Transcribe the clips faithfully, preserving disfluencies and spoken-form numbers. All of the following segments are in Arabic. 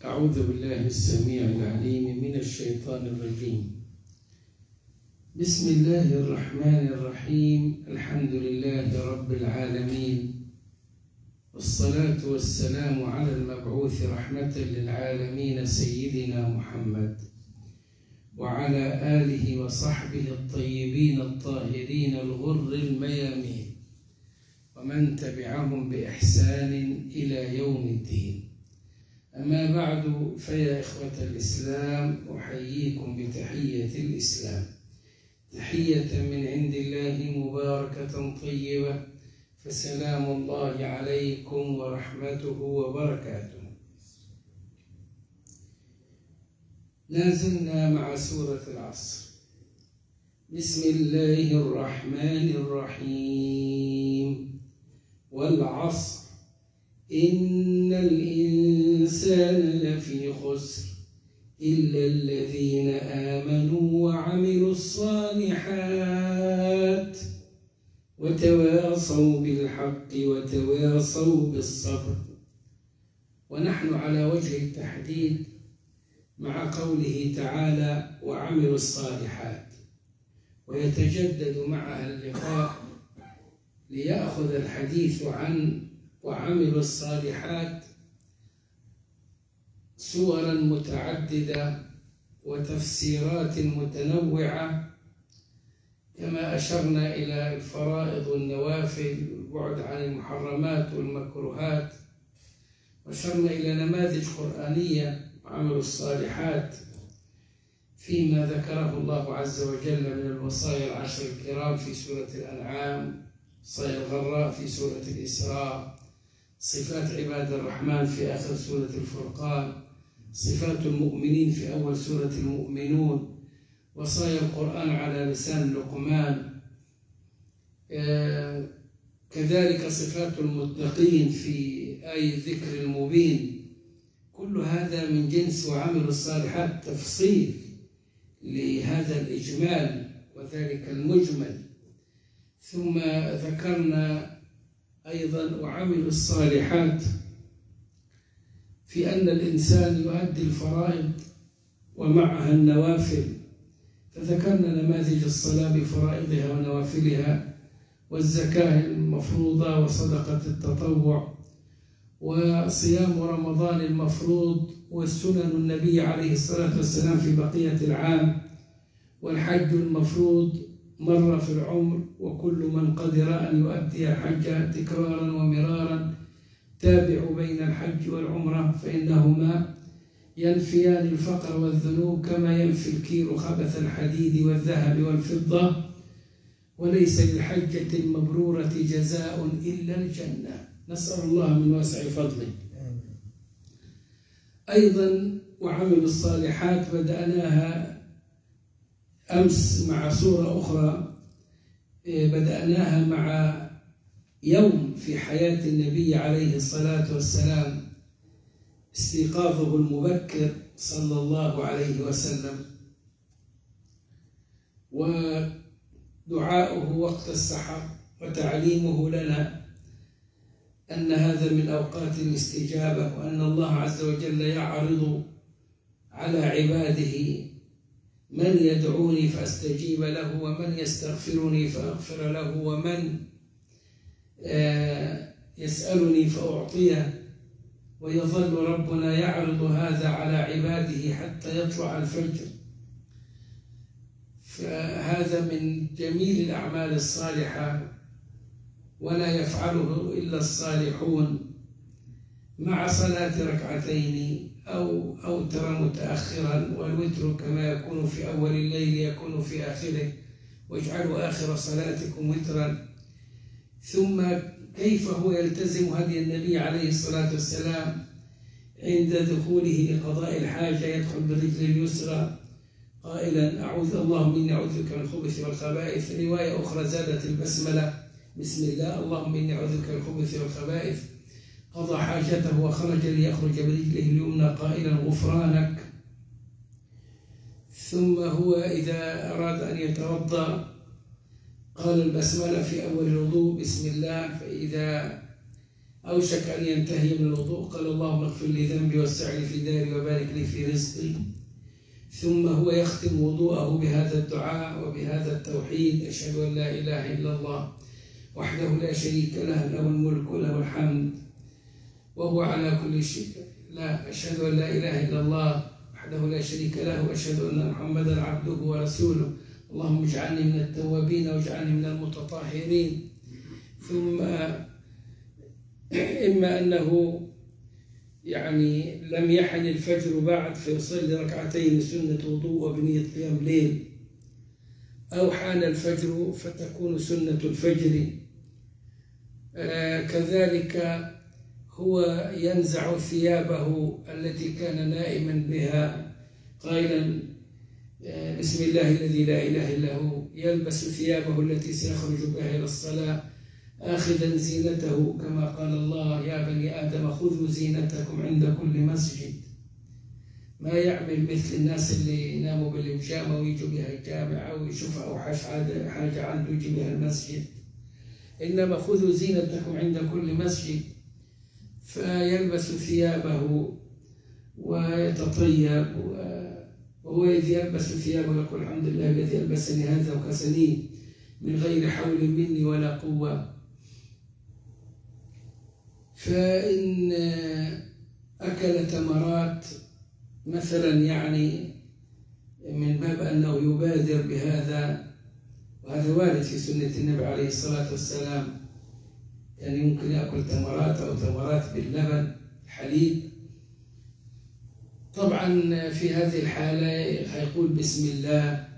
أعوذ بالله السميع العليم من الشيطان الرجيم. بسم الله الرحمن الرحيم. الحمد لله رب العالمين، والصلاة والسلام على المبعوث رحمة للعالمين سيدنا محمد وعلى آله وصحبه الطيبين الطاهرين الغر الميامين ومن تبعهم بإحسان إلى يوم الدين. أما بعد، فيا إخوة الإسلام، أحييكم بتحية الإسلام، تحية من عند الله مباركة طيبة، فسلام الله عليكم ورحمته وبركاته. لازلنا مع سورة العصر. بسم الله الرحمن الرحيم. والعصر إن الإنسان لفي خسر إلا الذين آمنوا وعملوا الصالحات وتواصوا بالحق وتواصوا بالصبر. ونحن على وجه التحديد مع قوله تعالى وعملوا الصالحات، ويتجدد معها اللقاء ليأخذ الحديث عن وعملوا الصالحات صورا متعددة وتفسيرات متنوعة، كما أشرنا إلى الفرائض والنوافل والبعد عن المحرمات والمكروهات، وأشرنا إلى نماذج قرآنية وعملوا الصالحات فيما ذكره الله عز وجل من الوصايا العشر الكرام في سورة الأنعام، وصايا الغراء في سورة الإسراء، صفات عباد الرحمن في آخر سورة الفرقان، صفات المؤمنين في أول سورة المؤمنون، وصايا القرآن على لسان لقمان، آه كذلك صفات المتقين في آية الذكر المبين. كل هذا من جنس وعملوا الصالحات تفصيل لهذا الإجمال وذلك المجمل. ثم ذكرنا أيضا وعملوا الصالحات في أن الإنسان يؤدي الفرائض ومعها النوافل، فذكرنا نماذج الصلاة بفرائضها ونوافلها، والزكاة المفروضة وصدقة التطوع، وصيام رمضان المفروض، والسنن النبي عليه الصلاة والسلام في بقية العام، والحج المفروض مرة في العمر، وكل من قدر أن يؤدي الحج تكرارا ومرارا. تابعوا بين الحج والعمرة فإنهما ينفيان الفقر والذنوب كما ينفي الكير خبث الحديد والذهب والفضة، وليس للحجة المبرورة جزاء إلا الجنة. نسأل الله من واسع فضله. أيضا وعملوا الصالحات بدأناها أمس مع سورة أخرى، بدأناها مع يوم في حياة النبي عليه الصلاة والسلام، استيقاظه المبكر صلى الله عليه وسلم، ودعاؤه وقت السحر، وتعليمه لنا أن هذا من أوقات الاستجابة، وأن الله عز وجل يعرض على عباده من يدعوني فأستجيب له، ومن يستغفرني فأغفر له، ومن يسألني فأعطيه، ويظل ربنا يعرض هذا على عباده حتى يطلع الفجر. فهذا من جميل الأعمال الصالحة، ولا يفعله إلا الصالحون، مع صلاة ركعتين أو أوتر متأخرا، والوتر كما يكون في أول الليل يكون في آخره، واجعلوا آخر صلاتكم وترا. ثم كيف هو يلتزم هدي النبي عليه الصلاة والسلام عند دخوله لقضاء الحاجة، يدخل بالرجل اليسرى قائلا أعوذ اللهم إني أعوذ بك من الخبث والخبائث. رواية أخرى زادت البسملة بسم الله اللهم إني أعوذ بك من الخبث والخبائث. قضى حاجته وخرج ليخرج برجله اليمنى قائلا غفرانك. ثم هو إذا أراد أن يتوضأ قال البسملة في أول الوضوء بسم الله، فإذا أوشك أن ينتهي من الوضوء قال اللهم اغفر لي ذنبي وسع لي في داري وبارك لي في رزقي، ثم هو يختم وضوءه بهذا الدعاء وبهذا التوحيد: أشهد أن لا إله إلا الله وحده لا شريك له، له الملك وله الحمد وهو على كل شيء. لا أشهد أن لا إله إلا الله وحده لا شريك له وأشهد أن محمدا عبده ورسوله، اللهم اجعلني من التوابين واجعلني من المتطهرين. ثم إما أنه يعني لم يحن الفجر بعد فيصلي ركعتين سنة وضوء وبنية قيام ليل، أو حان الفجر فتكون سنة الفجر. آه كذلك هو ينزع ثيابه التي كان نائما بها قائلا آه بسم الله الذي لا إله إلا هو، يلبس ثيابه التي سيخرج بها إلى الصلاة آخذا زينته كما قال الله: يا بني آدم خذوا زينتكم عند كل مسجد. ما يعمل مثل الناس اللي يناموا بالبيجامة ويجوا بها الجامعة أو يشوف أوحش حاجة عنده يجي بها المسجد، إنما خذوا زينتكم عند كل مسجد. فيلبس ثيابه ويتطيب، وهو إذ يلبس ثيابه يقول: الحمد لله الذي ألبسني هذا وكسني من غير حول مني ولا قوة. فإن أكل تمرات مثلا يعني من باب أنه يبادر بهذا، وهذا وارد في سنة النبي عليه الصلاة والسلام، يعني يمكن يأكل تمرات أو تمرات باللبن حليب. طبعا في هذه الحالة هيقول بسم الله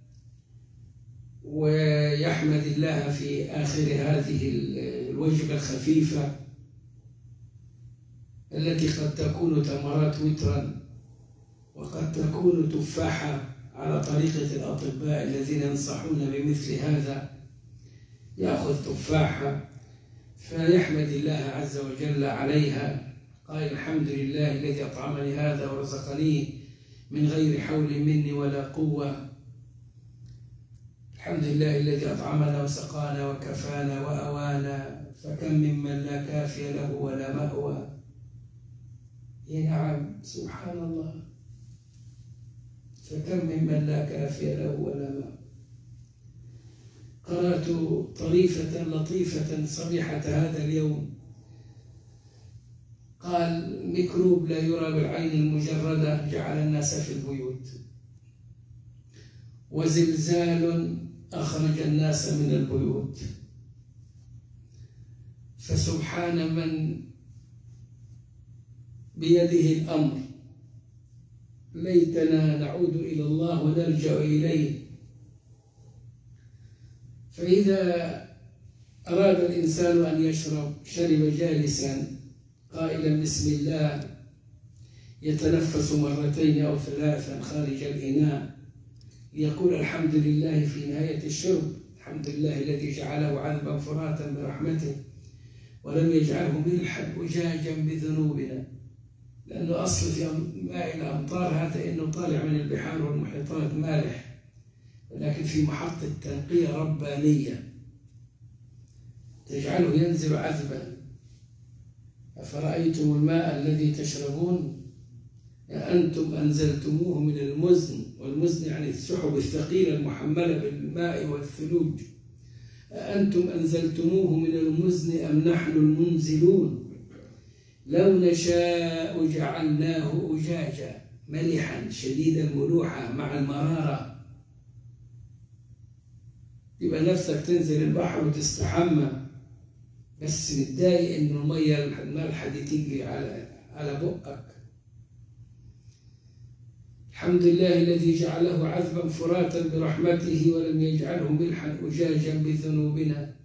ويحمد الله في آخر هذه الوجبة الخفيفة التي قد تكون تمرات وترا وقد تكون تفاحة على طريقة الأطباء الذين ينصحون بمثل هذا. يأخذ تفاحة فيحمد الله عز وجل عليها، قال: الحمد لله الذي أطعمني هذا ورزقني من غير حول مني ولا قوة، الحمد لله الذي أطعمنا وسقانا وكفانا وأوانا، فكم ممن لا كافي له ولا مأوى. نعم سبحان الله، فكم ممن لا كافي له ولا مأوى. قرأت طريفة لطيفة صبيحة هذا اليوم، قال: ميكروب لا يرى بالعين المجردة جعل الناس في البيوت، وزلزال أخرج الناس من البيوت. فسبحان من بيده الأمر، ليتنا نعود إلى الله ونرجع إليه. فإذا أراد الإنسان أن يشرب شرب جالسا قائلا بسم الله، يتنفس مرتين أو ثلاثا خارج الإناء، يقول الحمد لله في نهاية الشرب: الحمد لله الذي جعله عذبا فراتا برحمته ولم يجعله ملحا أجاجا بذنوبنا. لأنه أصل في ماء الأمطار هذا إنه طالع من البحار والمحيطات مالح، ولكن في محطة تنقية ربانية تجعله ينزل عذبا. أفرأيتم الماء الذي تشربون أنتم أنزلتموه من المزن، والمزن يعني السحب الثقيلة المحملة بالماء والثلوج، أأنتم أنزلتموه من المزن أم نحن المنزلون؟ لو نشاء جعلناه أجاجا ملحا شديد الملوحة مع المرارة. يبقى نفسك تنزل البحر وتستحمى بس متضايق إنه المية المالحة دي تيجي على على بقك. الحمد لله الذي جعله عذبا فراتا برحمته ولم يجعله ملحا أجاجا بذنوبنا.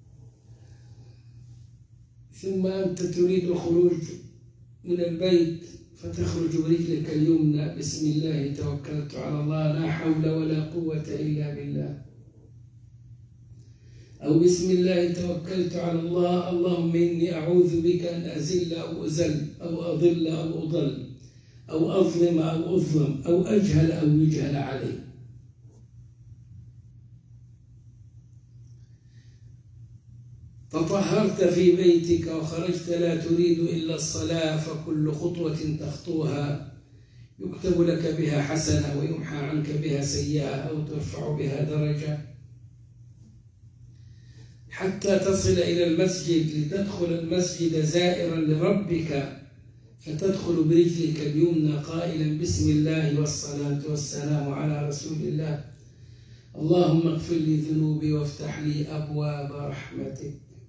ثم أنت تريد الخروج من البيت فتخرج برجلك اليمنى: بسم الله توكلت على الله لا حول ولا قوة إلا بالله. أو بسم الله توكلت على الله اللهم إني أعوذ بك أن أزل أو أزل أو أضل أو أضل أو أظلم أو أظلم أو أجهل أو يجهل علي. تطهرت في بيتك وخرجت لا تريد إلا الصلاة، فكل خطوة تخطوها يكتب لك بها حسنة ويمحى عنك بها سيئة أو ترفع بها درجة، حتى تصل إلى المسجد لتدخل المسجد زائرا لربك، فتدخل برجلك اليمنى قائلا بسم الله والصلاة والسلام على رسول الله، اللهم اغفر لي ذنوبي وافتح لي أبواب رحمتك.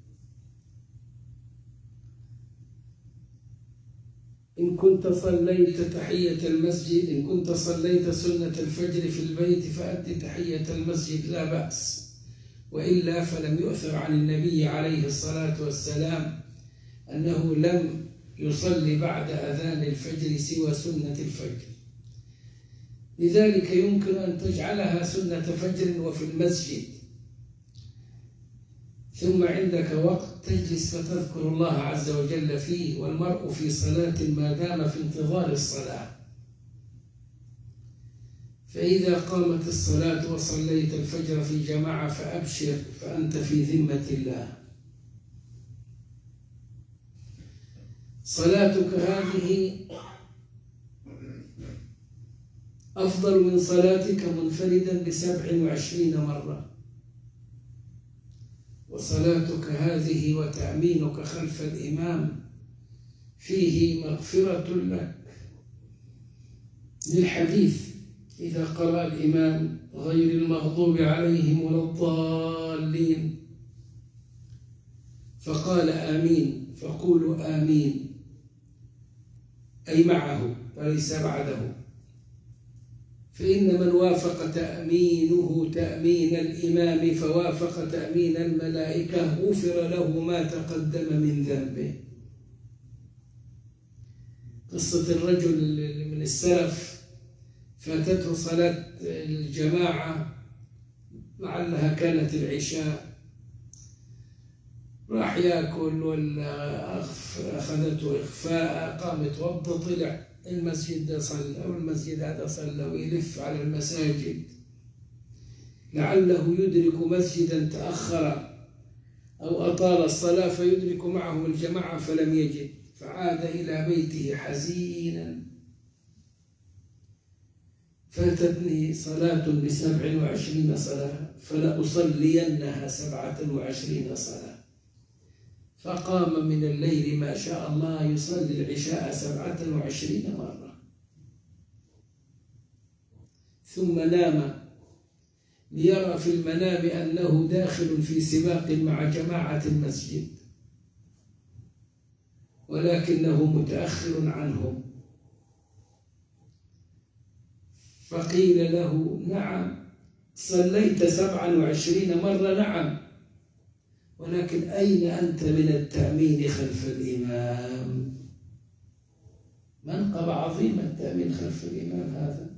إن كنت صليت تحية المسجد، إن كنت صليت سنة الفجر في البيت فأد تحية المسجد لا بأس، وإلا فلم يؤثر عن النبي عليه الصلاة والسلام أنه لم يصلي بعد أذان الفجر سوى سنة الفجر، لذلك يمكن أن تجعلها سنة فجر وفي المسجد، ثم عندك وقت تجلس فتذكر الله عز وجل فيه، والمرء في صلاة ما دام في انتظار الصلاة، فإذا قامت الصلاة وصليت الفجر في جماعة فأبشر، فأنت في ذمة الله. صلاتك هذه أفضل من صلاتك منفردا بسبع وعشرين مرة، وصلاتك هذه وتأمينك خلف الإمام فيه مغفرة لك، للحديث إذا قرأ الإمام غير المغضوب عليهم ولا الضالين فقال آمين فقولوا آمين، أي معه وليس بعده، فإن من وافق تأمينه تأمين الإمام فوافق تأمين الملائكة غفر له ما تقدم من ذنبه. قصة الرجل من السلف فاتته صلاة الجماعة لعلها كانت العشاء، راح ياكل ولا أخذته إخفاء، قام يتوضأ طلع المسجد ده صلى أو المسجد هذا صلى ويلف على المساجد لعله يدرك مسجدا تأخر أو أطال الصلاة فيدرك معهم الجماعة فلم يجد، فعاد إلى بيته حزينا. فاتتني صلاة بسبع وعشرين صلاة فلأصلينها سبعة وعشرين صلاة، فقام من الليل ما شاء الله يصلي العشاء سبعة وعشرين مرة، ثم نام ليرى في المنام أنه داخل في سباق مع جماعة المسجد، ولكنه متأخر عنهم، فقيل له نعم صليت سبعا وعشرين مرة، نعم، ولكن أين أنت من التأمين خلف الإمام؟ منقبة عظيمة التأمين خلف الإمام هذا،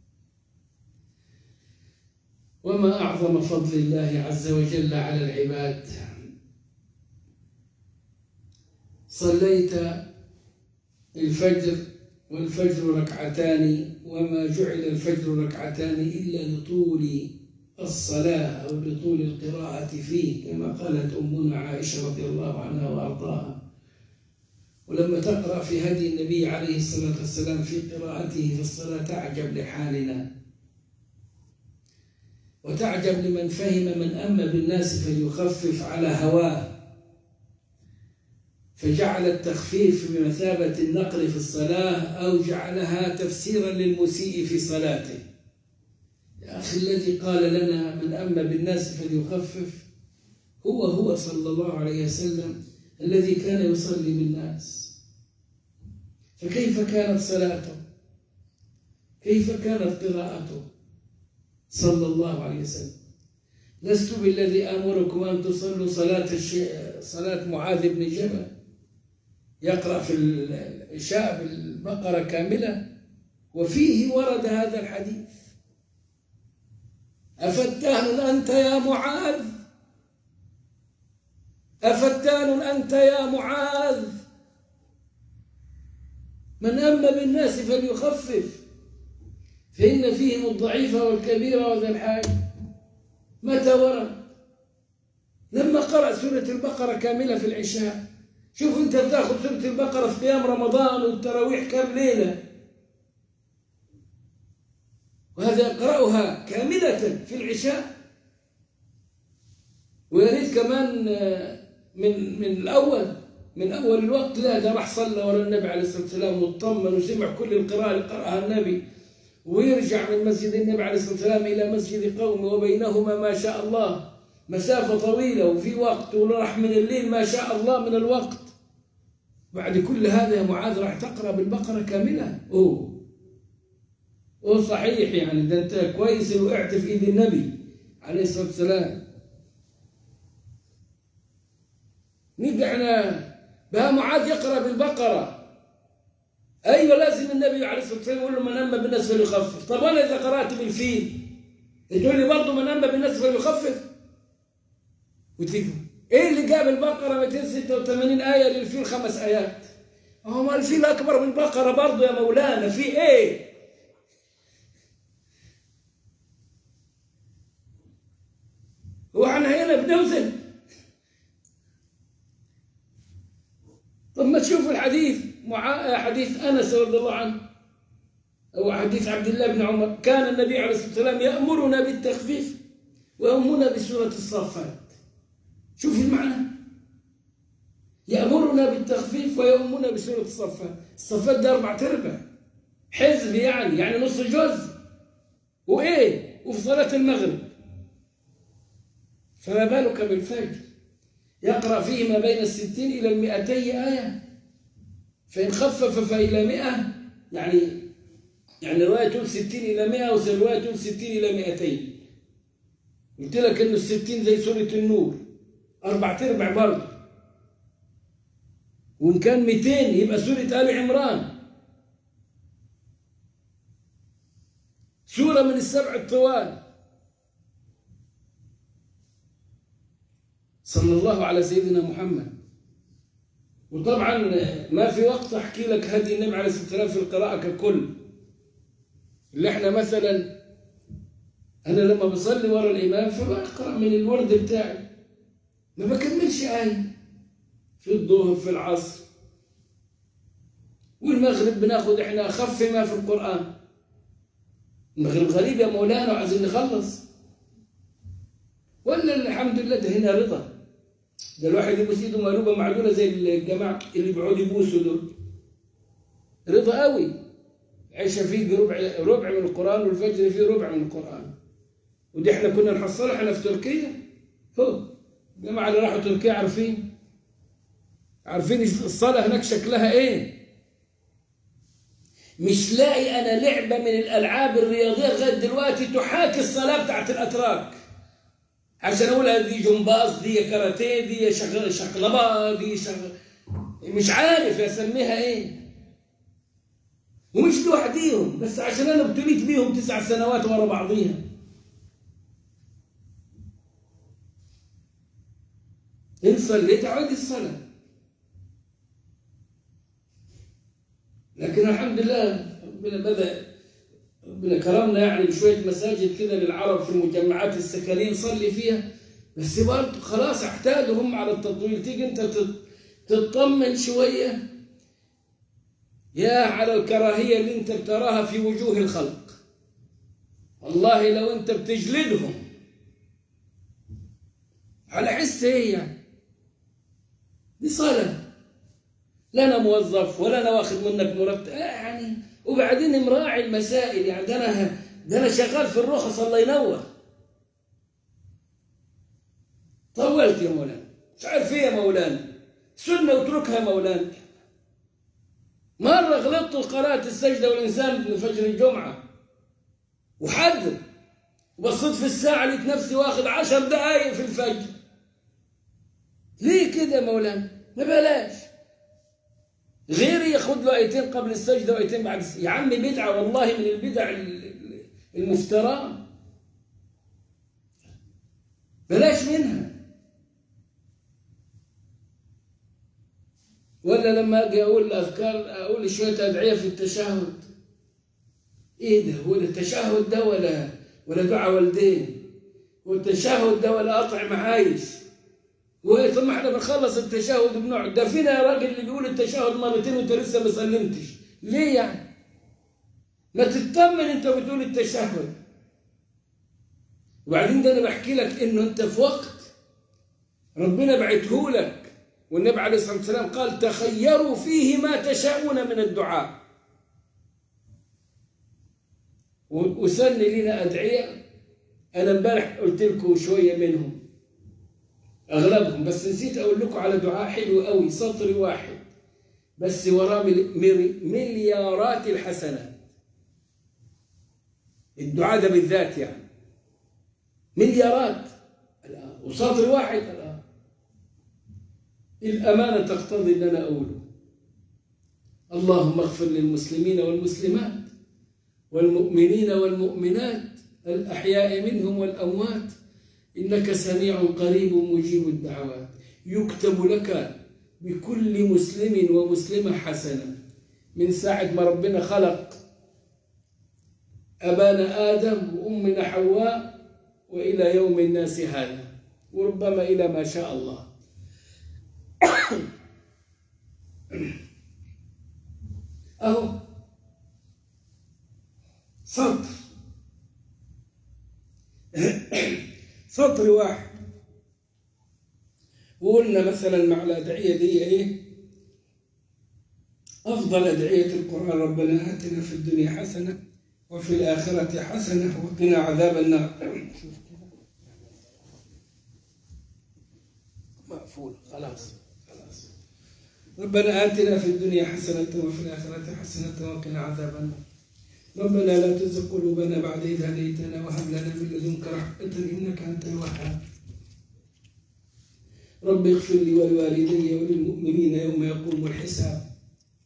وما أعظم فضل الله عز وجل على العباد. صليت الفجر والفجر ركعتان، وما جعل الفجر ركعتان إلا لطول الصلاة أو لطول القراءة فيه، كما قالت أمنا عائشة رضي الله عنها وأرضاها. ولما تقرأ في هدي النبي عليه الصلاة والسلام في قراءته في الصلاة تعجب لحالنا، وتعجب لمن فهم من أما بالناس فليخفف على هواه، فجعل التخفيف بمثابة النقر في الصلاة أو جعلها تفسيرا للمسيء في صلاته. يا أخي الذي قال لنا من أما بالناس فليخفف هو هو صلى الله عليه وسلم الذي كان يصلي بالناس، فكيف كانت صلاته؟ كيف كانت قراءته صلى الله عليه وسلم؟ لست بالذي أمركم أن تصلوا صلاة صلاة معاذ بن جبل يقرأ في العشاء بالبقرة كاملة، وفيه ورد هذا الحديث: أفتان أنت يا معاذ، أفتان أنت يا معاذ، من أما بالناس فليخفف فإن فيهم الضعيف والكبير وذا الحاج. متى ورد؟ لما قرأ سورة البقرة كاملة في العشاء. شوف أنت بتاخذ سورة البقرة في قيام رمضان والتراويح كم ليلة، وهذا يقرأها كاملة في العشاء. ويا ريت كمان من من الأول من أول الوقت. لا، ده راح صلى ورا النبي عليه الصلاة والسلام واطمن وسمع كل القراءة اللي قرأها النبي، ويرجع من مسجد النبي عليه الصلاة والسلام إلى مسجد قومه وبينهما ما شاء الله مسافة طويلة وفي وقت، وراح من الليل ما شاء الله من الوقت. بعد كل هذا يا معاذ راح تقرأ بالبقرة كاملة؟ أوه أوه صحيح، يعني ده أنت كويس اللي وقعت في إيد النبي عليه الصلاة والسلام. نيجي احنا بها معاذ يقرأ بالبقرة، أيوة لازم النبي عليه الصلاة والسلام يقول له من أما بالناس فليخفف. طب أنا إذا قرأت بالفيل تقول لي برضه من أما بالناس فليخفف؟ وتيجي إيه اللي جاب البقرة مئتين وستة وثمانين آية للفيل خمس آيات؟ أهو ما الفيل أكبر من البقرة برضه يا مولانا، في إيه؟ هو احنا هنا بنوزن؟ طب ما تشوف الحديث مع حديث أنس رضي الله عنه أو حديث عبد الله بن عمر، كان النبي عليه الصلاة والسلام يأمرنا بالتخفيف ويأمرنا بسورة الصافات. شوف المعنى، يأمرنا بالتخفيف ويأمرنا بسورة الصافات. الصافات ده أربعة أرباع حزب، يعني يعني نص جزء، وإيه وفي صلاة المغرب، فما بالك بالفجر يقرأ فيه ما بين الستين إلى المئتي آية، فإن خفف فإلى مئة، يعني يعني رواية تقول ستين إلى مئة ورواية تقول ستين إلى مئتين. قلت لك إنه الستين زي سورة النور أربعة أرباع برضه، وإن كان مئتين يبقى سورة آل عمران، سورة من السبع الطوال. صلى الله على سيدنا محمد. وطبعا ما في وقت احكي لك هدي النبي عليه الصلاه والسلام في القراءه ككل. اللي احنا مثلا انا لما بصلي ورا الامام فبقرا من الورد بتاعي، ما بكملش آية. في الظهر في العصر والمغرب بناخد احنا اخف ما في القران. المغرب غريب يا مولانا وعايزين نخلص، ولا الحمد لله ده هنا رضا. ده الواحد يبوس ايده مقلوبه معدوله زي الجماعه اللي بيقعدوا يبوسوا دول، رضا قوي. عيشه فيه ربع ربع من القران، والفجر فيه ربع من القران. ودي احنا كنا نحصلها احنا في تركيا. هو الجماعه اللي راحوا تركيا عارفين عارفين الصلاه هناك شكلها ايه. مش لاقي انا لعبه من الالعاب الرياضيه لغايه دلوقتي تحاكي الصلاه بتاعت الاتراك، عشان اقولها دي جمباز، دي كاراتيه، دي شقلبه، دي شغل... مش عارف اسميها ايه. ومش لوحديهم، بس عشان انا ابتليت بيهم تسع سنوات ورا بعضيها. ان صليت عودي الصلاه. لكن الحمد لله ربنا بدا ربنا كرمنا يعني بشويه مساجد كده للعرب في المجمعات السكنيه نصلي فيها، بس برضه خلاص احتاجوا هم على التطويل. تيجي انت تطمن شويه يا على الكراهيه اللي انت بتراها في وجوه الخلق. والله لو انت بتجلدهم على حس ايه يعني؟ دي صلاه، لا انا موظف ولا انا واخد منك مرتب يعني، وبعدين مراعي المسائل يعني. ده انا ده انا شغال في الرخص الله ينور. طولت يا مولانا، مش عارف ايه يا مولانا، سنه واتركها يا مولانا. مره غلطت وقرات السجده والانسان من فجر الجمعه وحد، وبصيت في الساعه لقيت نفسي واخد عشر دقائق في الفجر. ليه كده يا مولانا؟ ما بلاش. غيري ياخد له ايتين قبل السجده وايتين بعد السجدة. يا عمي بدعه والله من البدع المفتراه، بلاش منها. ولا لما اجي اقول الاذكار اقول شويه ادعيه في التشهد، ايه ده؟ هو التشهد ده ولا ولا دعاء والدين؟ والتشهد ده ولا قطع معايش؟ طب ما احنا بنخلص التشهد وبنقعد، ده فينا يا راجل اللي بيقول التشهد مرتين وانت لسه ما سلمتش، ليه يعني؟ ما تطمن انت بتقول التشهد. وبعدين ده انا بحكي لك انه انت في وقت ربنا بعته لك، والنبي عليه الصلاه والسلام قال تخيروا فيه ما تشاءون من الدعاء. وسن لنا ادعيه، انا امبارح قلت لكم شويه منهم اغلبهم، بس نسيت اقول لكم على دعاء حلو قوي، سطر واحد بس وراه مليارات الحسنات. الدعاء ده بالذات يعني مليارات الآن، وسطر واحد الآن. الأمانة تقتضي أن أنا أقوله. اللهم اغفر للمسلمين والمسلمات والمؤمنين والمؤمنات الأحياء منهم والأموات إنك سميع قريب مجيب الدعوات. يكتب لك بكل مسلم ومسلمة حسنة من ساعة ما ربنا خلق أبانا آدم وأمنا حواء وإلى يوم الناس هذا، وربما إلى ما شاء الله. أهو سطر سطر واحد. وقلنا مثلا مع الأدعية دي إيه؟ أفضل أدعية القرآن ربنا آتنا في الدنيا حسنة وفي الآخرة حسنة وقنا عذاب النار. مقفول خلاص خلاص. ربنا آتنا في الدنيا حسنة وفي الآخرة حسنة وقنا عذاب النار. ربنا لا تزغ قلوبنا بعد إذ هديتنا وهب لنا من لدنك رحمة إنك أنت الوهاب. رب اغفر لي ولوالدي وللمؤمنين يوم يقوم الحساب.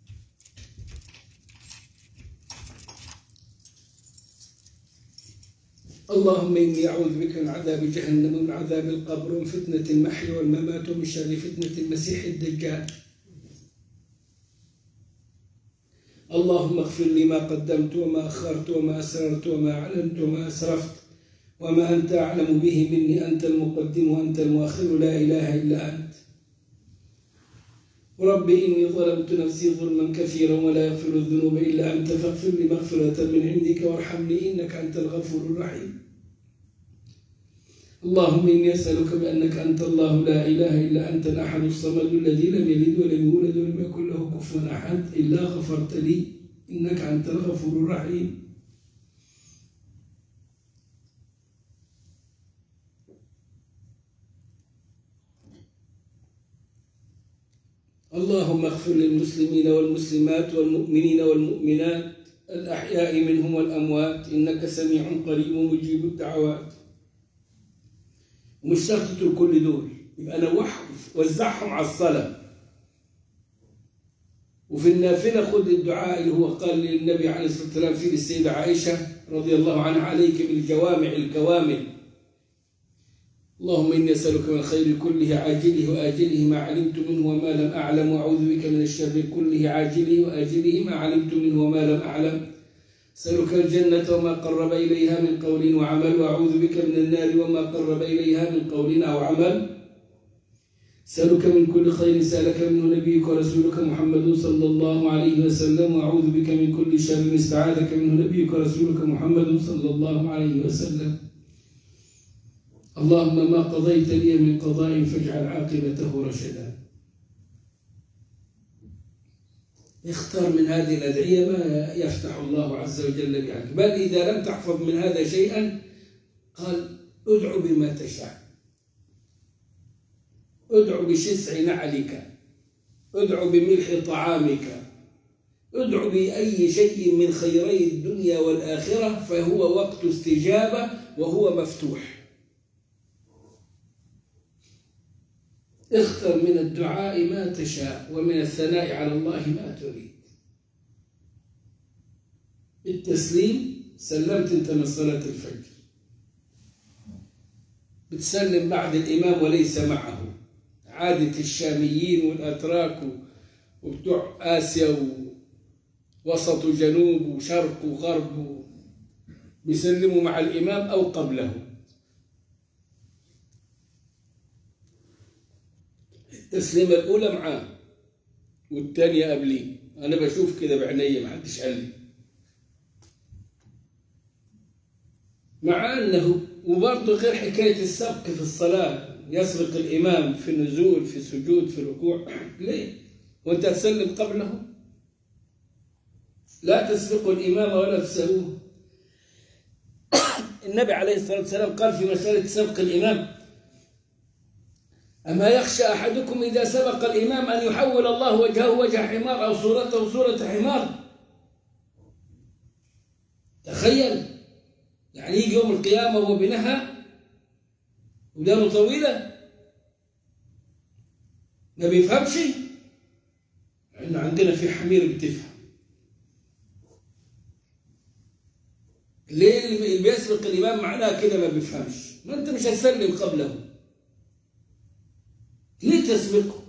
اللهم إني أعوذ بك من عذاب جهنم ومن عذاب القبر ومن فتنة المحيا والممات ومن شر فتنة المسيح الدجال. اللهم اغفر لي ما قدمت وما أخرت وما أسررت وما أعلنت وما أسرفت وما أنت أعلم به مني، أنت المقدم وأنت المؤخر لا إله إلا أنت. ربي إني ظلمت نفسي ظلما كثيرا ولا يغفر الذنوب إلا أنت فاغفر لي مغفرة من عندك وارحمني إنك أنت الغفور الرحيم. اللهم إني أسألك بأنك أنت الله لا إله إلا أنت الأحد الصمد الذي لم يلد ولم يولد ولم يكن له كفوا أحد إلا غفرت لي إنك أنت الغفور الرحيم. اللهم اغفر للمسلمين والمسلمات والمؤمنين والمؤمنات الأحياء منهم والأموات إنك سميع قريب مجيب الدعوات. ومش شرط تقول كل دول، يبقى نوعهم وزعهم على الصلاة. وفي النافلة خذ الدعاء اللي هو قال للنبي عليه الصلاة والسلام فيه للسيدة عائشة رضي الله عنها عليك بالجوامع الكوامل. اللهم إني أسألك من الخير كله عاجله وآجله ما علمت منه وما لم أعلم، وأعوذ بك من الشر كله عاجله وآجله ما علمت منه وما لم أعلم. أسألك الجنة وما قرب إليها من قول وعمل، وأعوذ بك من النار وما قرب إليها من قول أو عمل. أسألك من كل خير سألك منه نبيك ورسولك محمد صلى الله عليه وسلم، وأعوذ بك من كل شر استعاذك منه نبيك ورسولك محمد صلى الله عليه وسلم. اللهم ما قضيت لي من قضاء فاجعل عاقبته رشدا. اختر من هذه الأدعية ما يفتح الله عز وجل بها، بل إذا لم تحفظ من هذا شيئا قال ادعو بما تشاء، ادعو بشسع نعلك، ادعو بملح طعامك، ادعو بأي شيء من خيري الدنيا والآخرة، فهو وقت استجابة وهو مفتوح. اختر من الدعاء ما تشاء ومن الثناء على الله ما تريد. التسليم سلمت انت من صلاة الفجر، بتسلم بعد الإمام وليس معه. عادة الشاميين والأتراك وبتوع آسيا ووسط وجنوب وشرق وغرب بيسلموا مع الإمام أو قبله. التسليمة الأولى معاه والثانية قبليه. أنا بشوف كده بعيني، ما حدش قال لي. مع أنه وبرضه غير حكاية السبق في الصلاة، يسبق الإمام في النزول في السجود في الركوع، ليه؟ وأنت تسلم قبله؟ لا تسبقوا الإمام ولا تسألوه. النبي عليه الصلاة والسلام قال في مسألة سبق الإمام: أما يخشى أحدكم إذا سبق الإمام أن يحول الله وجهه وجه حمار أو صورته صورة حمار؟ تخيل، يعني يجي يوم القيامة وهو بنهى ودانه طويلة ما بيفهمش. إحنا عندنا في حمير بتفهم. ليه اللي بيسبق الإمام معناه كده ما بيفهمش؟ ما أنت مش هتسلم قبله، ليه تسبقه؟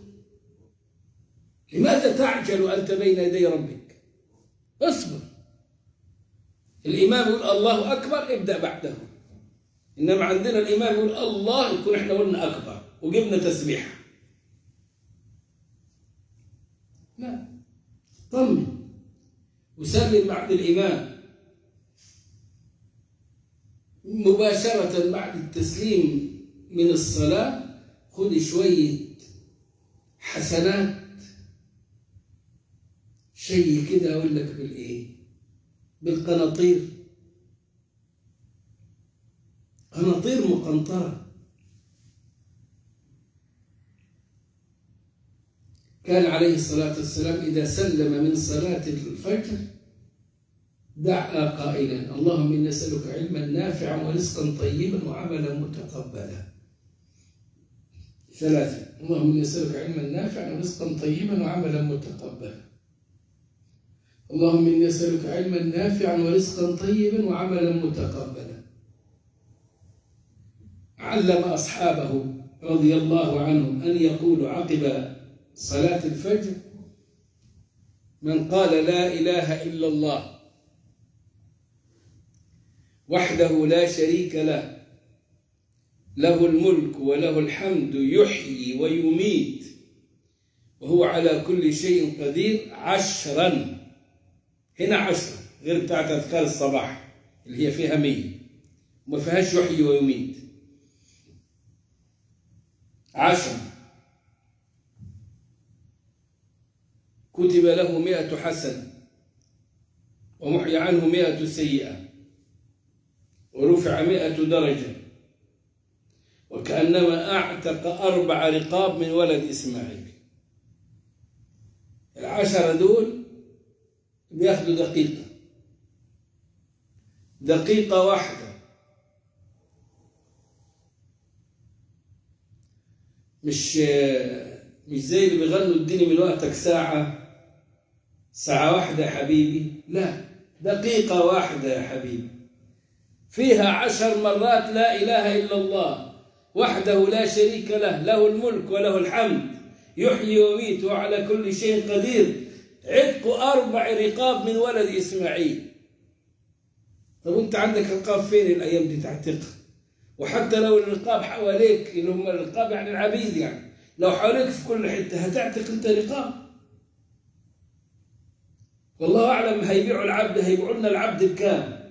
لماذا تعجل أنت بين يدي ربك؟ اصبر. الإمام يقول الله أكبر، ابدأ بعده. إنما عندنا الإمام يقول الله، يكون إحنا قلنا أكبر وجبنا تسبيحة. لا، طمن وسلم بعد الإمام مباشرة. بعد التسليم من الصلاة خذ شوية حسنات، شيء كده أقول لك بالإيه؟ بالقناطير، قناطير مقنطرة. كان عليه الصلاة والسلام إذا سلم من صلاة الفجر دعا قائلا: اللهم إني أسألك علما نافعا ورزقا طيبا وعملا متقبلا. ثلاثة: اللهم إني أسألك علما نافعا ورزقا طيبا وعملا متقبلا. اللهم إني أسألك علما نافعا ورزقا طيبا وعملا متقبلا. علم أصحابه رضي الله عنهم أن يقولوا عقب صلاة الفجر: من قال لا إله إلا الله وحده لا شريك له، له الملك وله الحمد، يحيي ويميت وهو على كل شيء قدير، عشرا. هنا عشرة غير بتاعت أذكار الصباح اللي هي فيها مية، وما فيهاش يحيي ويميت. عشرة كتب له مئة حسنة ومحي عنه مئة سيئة ورفع مئة درجة، وكأنما أعتق أربع رقاب من ولد إسماعيل. العشرة دول بياخدوا دقيقة، دقيقة واحدة، مش مش زي اللي بيغنوا اديني من وقتك ساعة، ساعة واحدة يا حبيبي، لا، دقيقة واحدة يا حبيبي، فيها عشر مرات لا إله إلا الله وحده لا شريك له، له الملك وله الحمد، يحيي ويميت وعلى كل شيء قدير، عتق أربع رقاب من ولد إسماعيل. طب أنت عندك رقاب فين الأيام دي تعتقها؟ وحتى لو الرقاب حواليك اللي هم الرقاب يعني العبيد، يعني لو حواليك في كل حتة هتعتق أنت رقاب؟ والله أعلم هيبيعوا العبد، هيبيعوا لنا العبد بكام؟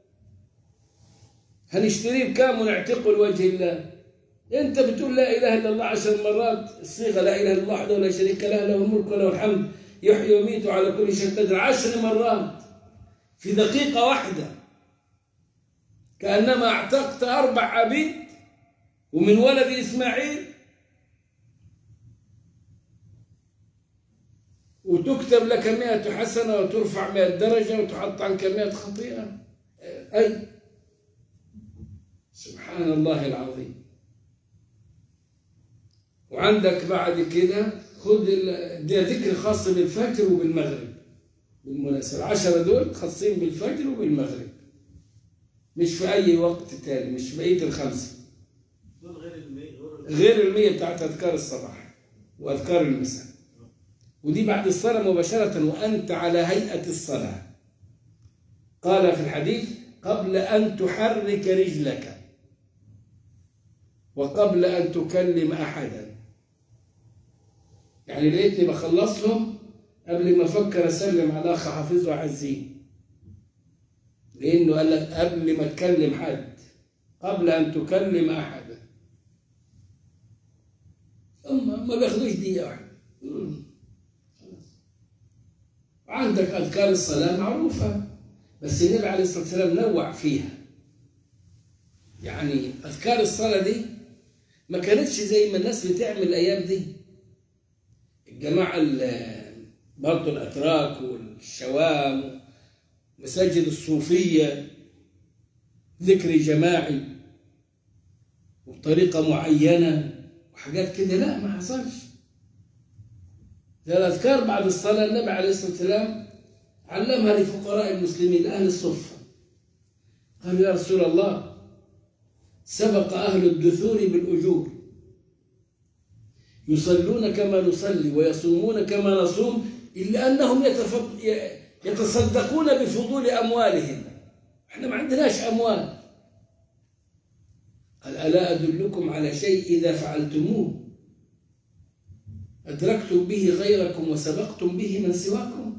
هنشتريه بكام ونعتقه لوجه الله؟ أنت بتقول لا إله إلا الله عشر مرات، الصيغة لا إله إلا الله وحده لا شريك له، له الملك وله الحمد، يحيي ويميت على كل شيء قدير، عشر مرات في دقيقة واحدة، كأنما اعتقت أربع عبيد ومن ولد إسماعيل، وتكتب لك مئة حسنة وترفع مئة درجة وتحط عنك مئة خطيئة. أي سبحان الله العظيم. وعندك بعد كده خذ ده ذكر خاص بالفجر وبالمغرب بالمناسبة، العشرة دول خاصين بالفجر وبالمغرب، مش في أي وقت تاني، مش بقية الخمسة، غير المية بتاعت أذكار الصباح وأذكار المساء، ودي بعد الصلاة مباشرة وأنت على هيئة الصلاة. قال في الحديث: قبل أن تحرك رجلك وقبل أن تكلم أحدا. يعني لقيتني بخلصهم قبل ما أفكر أسلم على أخ حافظ وأعزيه، لأنه قال لك قبل ما تكلم حد، قبل أن تكلم أحدا. هم ما بياخدوش دقيقة واحدة. عندك أذكار الصلاة معروفة، بس النبي عليه الصلاة والسلام نوع فيها. يعني أذكار الصلاة دي ما كانتش زي ما الناس بتعمل الأيام دي. الجماعة برضه الأتراك والشوام مساجد الصوفية ذكر جماعي وبطريقة معينة وحاجات كده، لا ما حصلش. ده الأذكار بعد الصلاة النبي عليه الصلاة والسلام علمها لفقراء المسلمين أهل الصفة. قالوا يا رسول الله سبق أهل الدثور بالأجور، يصلون كما نصلي ويصومون كما نصوم، إلا أنهم يتصدقون بفضول أموالهم، إحنا ما عندناش أموال. قال ألا أدلكم على شيء إذا فعلتموه أدركتم به غيركم وسبقتم به من سواكم؟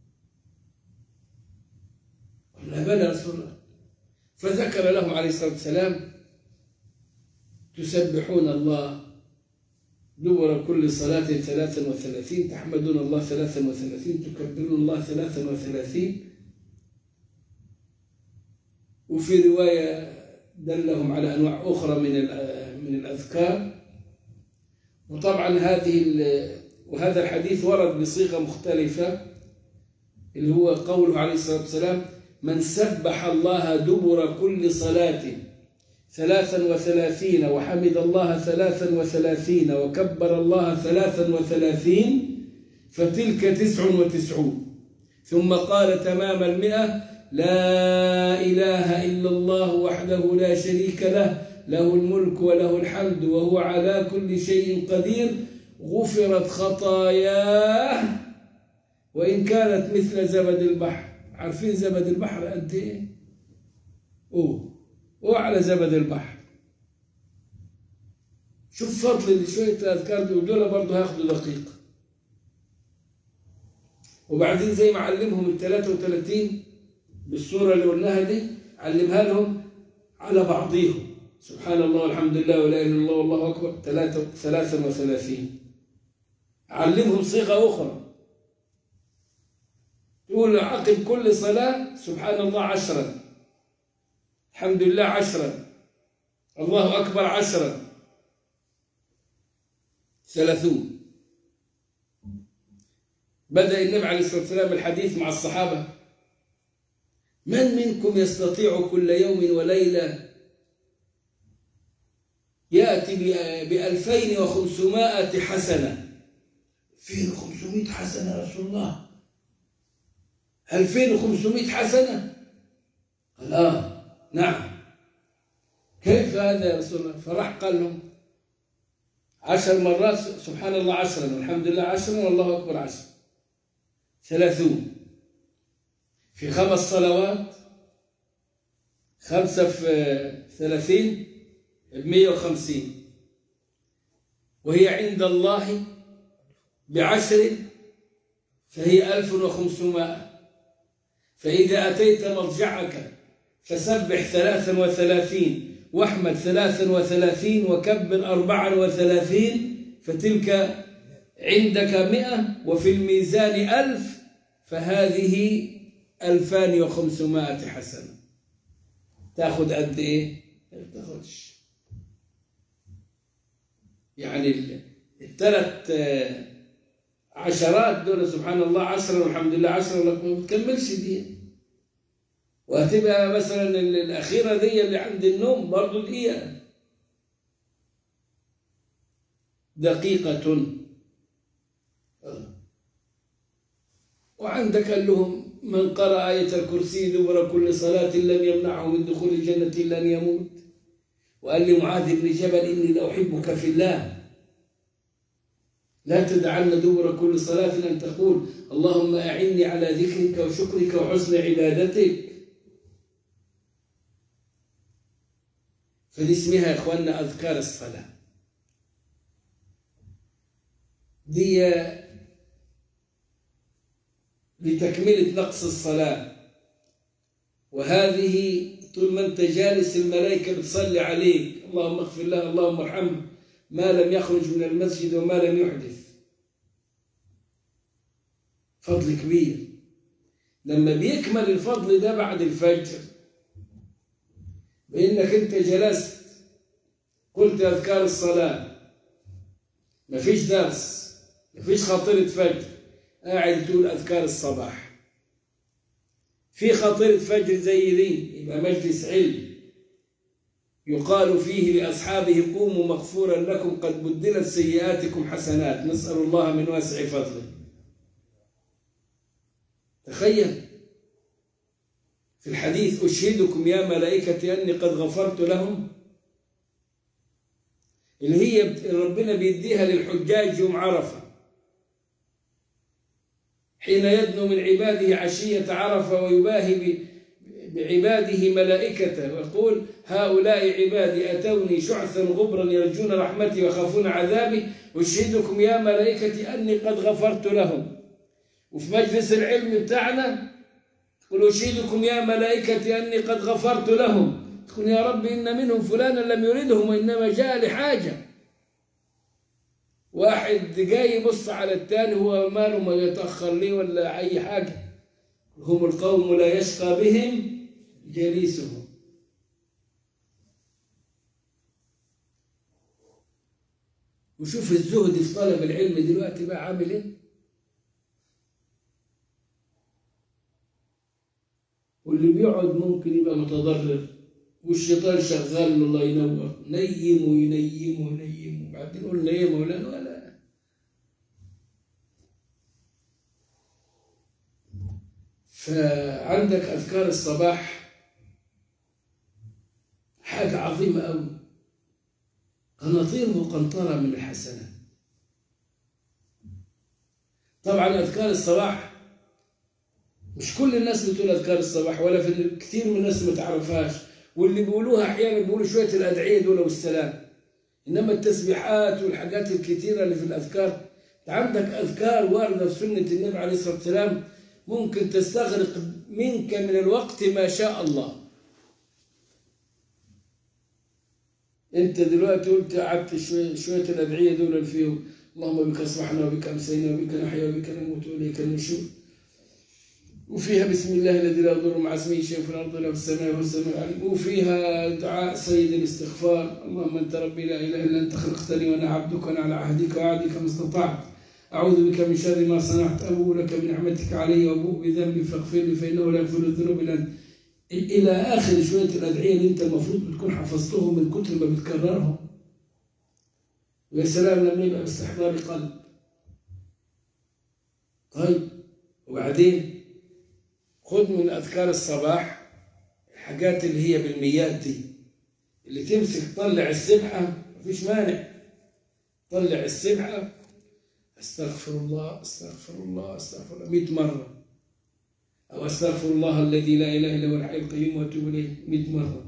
قلنا بلى رسول الله. فذكر لهم عليه الصلاة والسلام تسبحون الله دبر كل صلاة ثلاثا وثلاثين، تحمدون الله ثلاثا وثلاثين، تكبرون الله ثلاثا وثلاثين. وفي رواية دلهم على أنواع أخرى من من الأذكار. وطبعا هذه وهذا الحديث ورد بصيغة مختلفة، اللي هو قوله عليه الصلاة والسلام من سبح الله دبر كل صلاة ثلاثا وثلاثين وحمد الله ثلاثا وثلاثين وكبر الله ثلاثا وثلاثين فتلك تسع وتسعون. ثم قال تمام المئة لا إله إلا الله وحده لا شريك له له الملك وله الحمد وهو على كل شيء قدير غفرت خطاياه وإن كانت مثل زبد البحر. عارفين زبد البحر قد إيه؟ أوه وعلى زبد البحر. شوف فضل شوية الأذكار دي، ودول برضه هياخدوا دقيقة. وبعدين زي ما علمهم ال ثلاثة وثلاثين بالصورة اللي قلناها دي، علمها لهم على بعضيهم سبحان الله والحمد لله ولا إله إلا الله والله أكبر ثلاثا وثلاثين. علمهم صيغة أخرى تقول عقب كل صلاة سبحان الله عشرا، الحمد لله عشرا، الله أكبر عشرا، ثلاثون. بدأ النبي عليه الصلاة والسلام الحديث مع الصحابة من منكم يستطيع كل يوم وليلة يأتي بألفين وخمسمائة حسنة. ألفين وخمسمائة حسنة يا رسول الله؟ ألفين وخمسمائة حسنة؟ قال آه نعم. كيف هذا يا رسول الله؟ فراح قال لهم عشر مرات سبحان الله عشرا والحمد لله عشرا والله أكبر عشرا، ثلاثون. في خمس صلوات، خمسة في ثلاثين بمئة وخمسين، وهي عند الله بعشر فهي ألف وخمسمائة. فإذا أتيت مرجعك فسبح ثلاثا وثلاثين واحمد ثلاثا وثلاثين وكبر أربعا وثلاثين فتلك عندك مئة وفي الميزان ألف فهذه ألفان وخمسمائة حسنة. تأخذ قد إيه؟ ما تاخذش. يعني الثلاث عشرات دول سبحان الله عشرا والحمد لله عشرا ما بتكملش دي. وهتبقى مثلا الأخيرة دي اللي عند النوم برضو دقيقة، دقيقة. وعندك قال لهم من قرأ آية الكرسي دبر كل صلاة لم يمنعه من دخول الجنة إلا أن يموت. وقال لمعاذ بن جبل إني لأحبك في الله لا تدعن دبر كل صلاة أن تقول اللهم أعني على ذكرك وشكرك وحسن عبادتك. فدي اسمها يا إخواننا أذكار الصلاة. دي لتكملة نقص الصلاة، وهذه طول ما أنت جالس الملائكة بتصلي عليك، اللهم اغفر له اللهم ارحمه ما لم يخرج من المسجد وما لم يحدث. فضل كبير. لما بيكمل الفضل ده بعد الفجر بإنك أنت جلست قلت أذكار الصلاة، مفيش درس، مفيش خاطرة فجر، قاعد تقول أذكار الصباح. في خاطرة فجر زي دي يبقى مجلس علم يقال فيه لأصحابه قوموا مغفورا لكم قد بدلت سيئاتكم حسنات، نسأل الله من واسع فضله. تخيل في الحديث أشهدكم يا ملائكتي أني قد غفرت لهم، اللي هي ربنا بيديها للحجاج يوم عرفة حين يدنو من عباده عشية عرفة ويباهي بعباده ملائكته ويقول هؤلاء عبادي أتوني شعثا غبرا يرجون رحمتي ويخافون عذابي أشهدكم يا ملائكتي أني قد غفرت لهم. وفي مجلس العلم بتاعنا تقول أشهدكم يا ملائكتي أني قد غفرت لهم، تقول يا رب إن منهم فلانا لم يردهم وإنما جاء لحاجة. واحد جاي يبص على الثاني هو ماله ما يتأخر ليه ولا أي حاجة. هم القوم لا يشقى بهم جليسهم. وشوف الزهد في طلب العلم دلوقتي بقى عامل ايه؟ واللي بيقعد ممكن يبقى متضرر والشيطان شغال الله ينور، نيم وينيم وينيم وبعدين يقول نيم مولانا ولا. فعندك أذكار الصباح حاجة عظيمة أوي، قناطير مقنطرة من الحسنات. طبعا أذكار الصباح مش كل الناس بتقول أذكار الصباح، ولا في كثير من الناس ما تعرفهاش، واللي بيقولوها أحيانا بيقولوا شوية الأدعية دول والسلام، إنما التسبيحات والحاجات الكثيرة اللي في الأذكار. عندك أذكار واردة في سنة النبي عليه الصلاة والسلام ممكن تستغرق منك من الوقت ما شاء الله. أنت دلوقتي قلت قعدت شوية شوية الأدعية دول اللي فيهم اللهم بك أصبحنا وبك أمسينا وبك نحيا وبك نموت وإليك النشور، وفيها بسم الله الذي لا يضر مع اسمه شيء في الأرض ولا في السماء وهو السميع العليم، وفيها دعاء سيد الاستغفار اللهم أنت ربي لا إله إلا أنت خلقتني وأنا عبدك وأنا على عهدك ووعدك ما استطعت أعوذ بك من شر ما صنعت أبوء لك بنعمتك علي وأبوء بذنبي فاغفر لي فإنه لا يغفر الذنوب إلا أنت، إلى آخر شوية الأدعية اللي أنت المفروض بتكون حفظتهم من كتر ما بتكررهم. ويا سلام لما يبقى باستحضار قلب. طيب وبعدين خذ من أذكار الصباح الحاجات اللي هي بالميات دي، اللي تمسك تطلع السبحة مفيش مانع، طلع السبحة استغفر الله استغفر الله استغفر الله مئة مرة، أو استغفر الله الذي لا إله إلا هو الحي القيوم وأتوب إليه مئة مرة.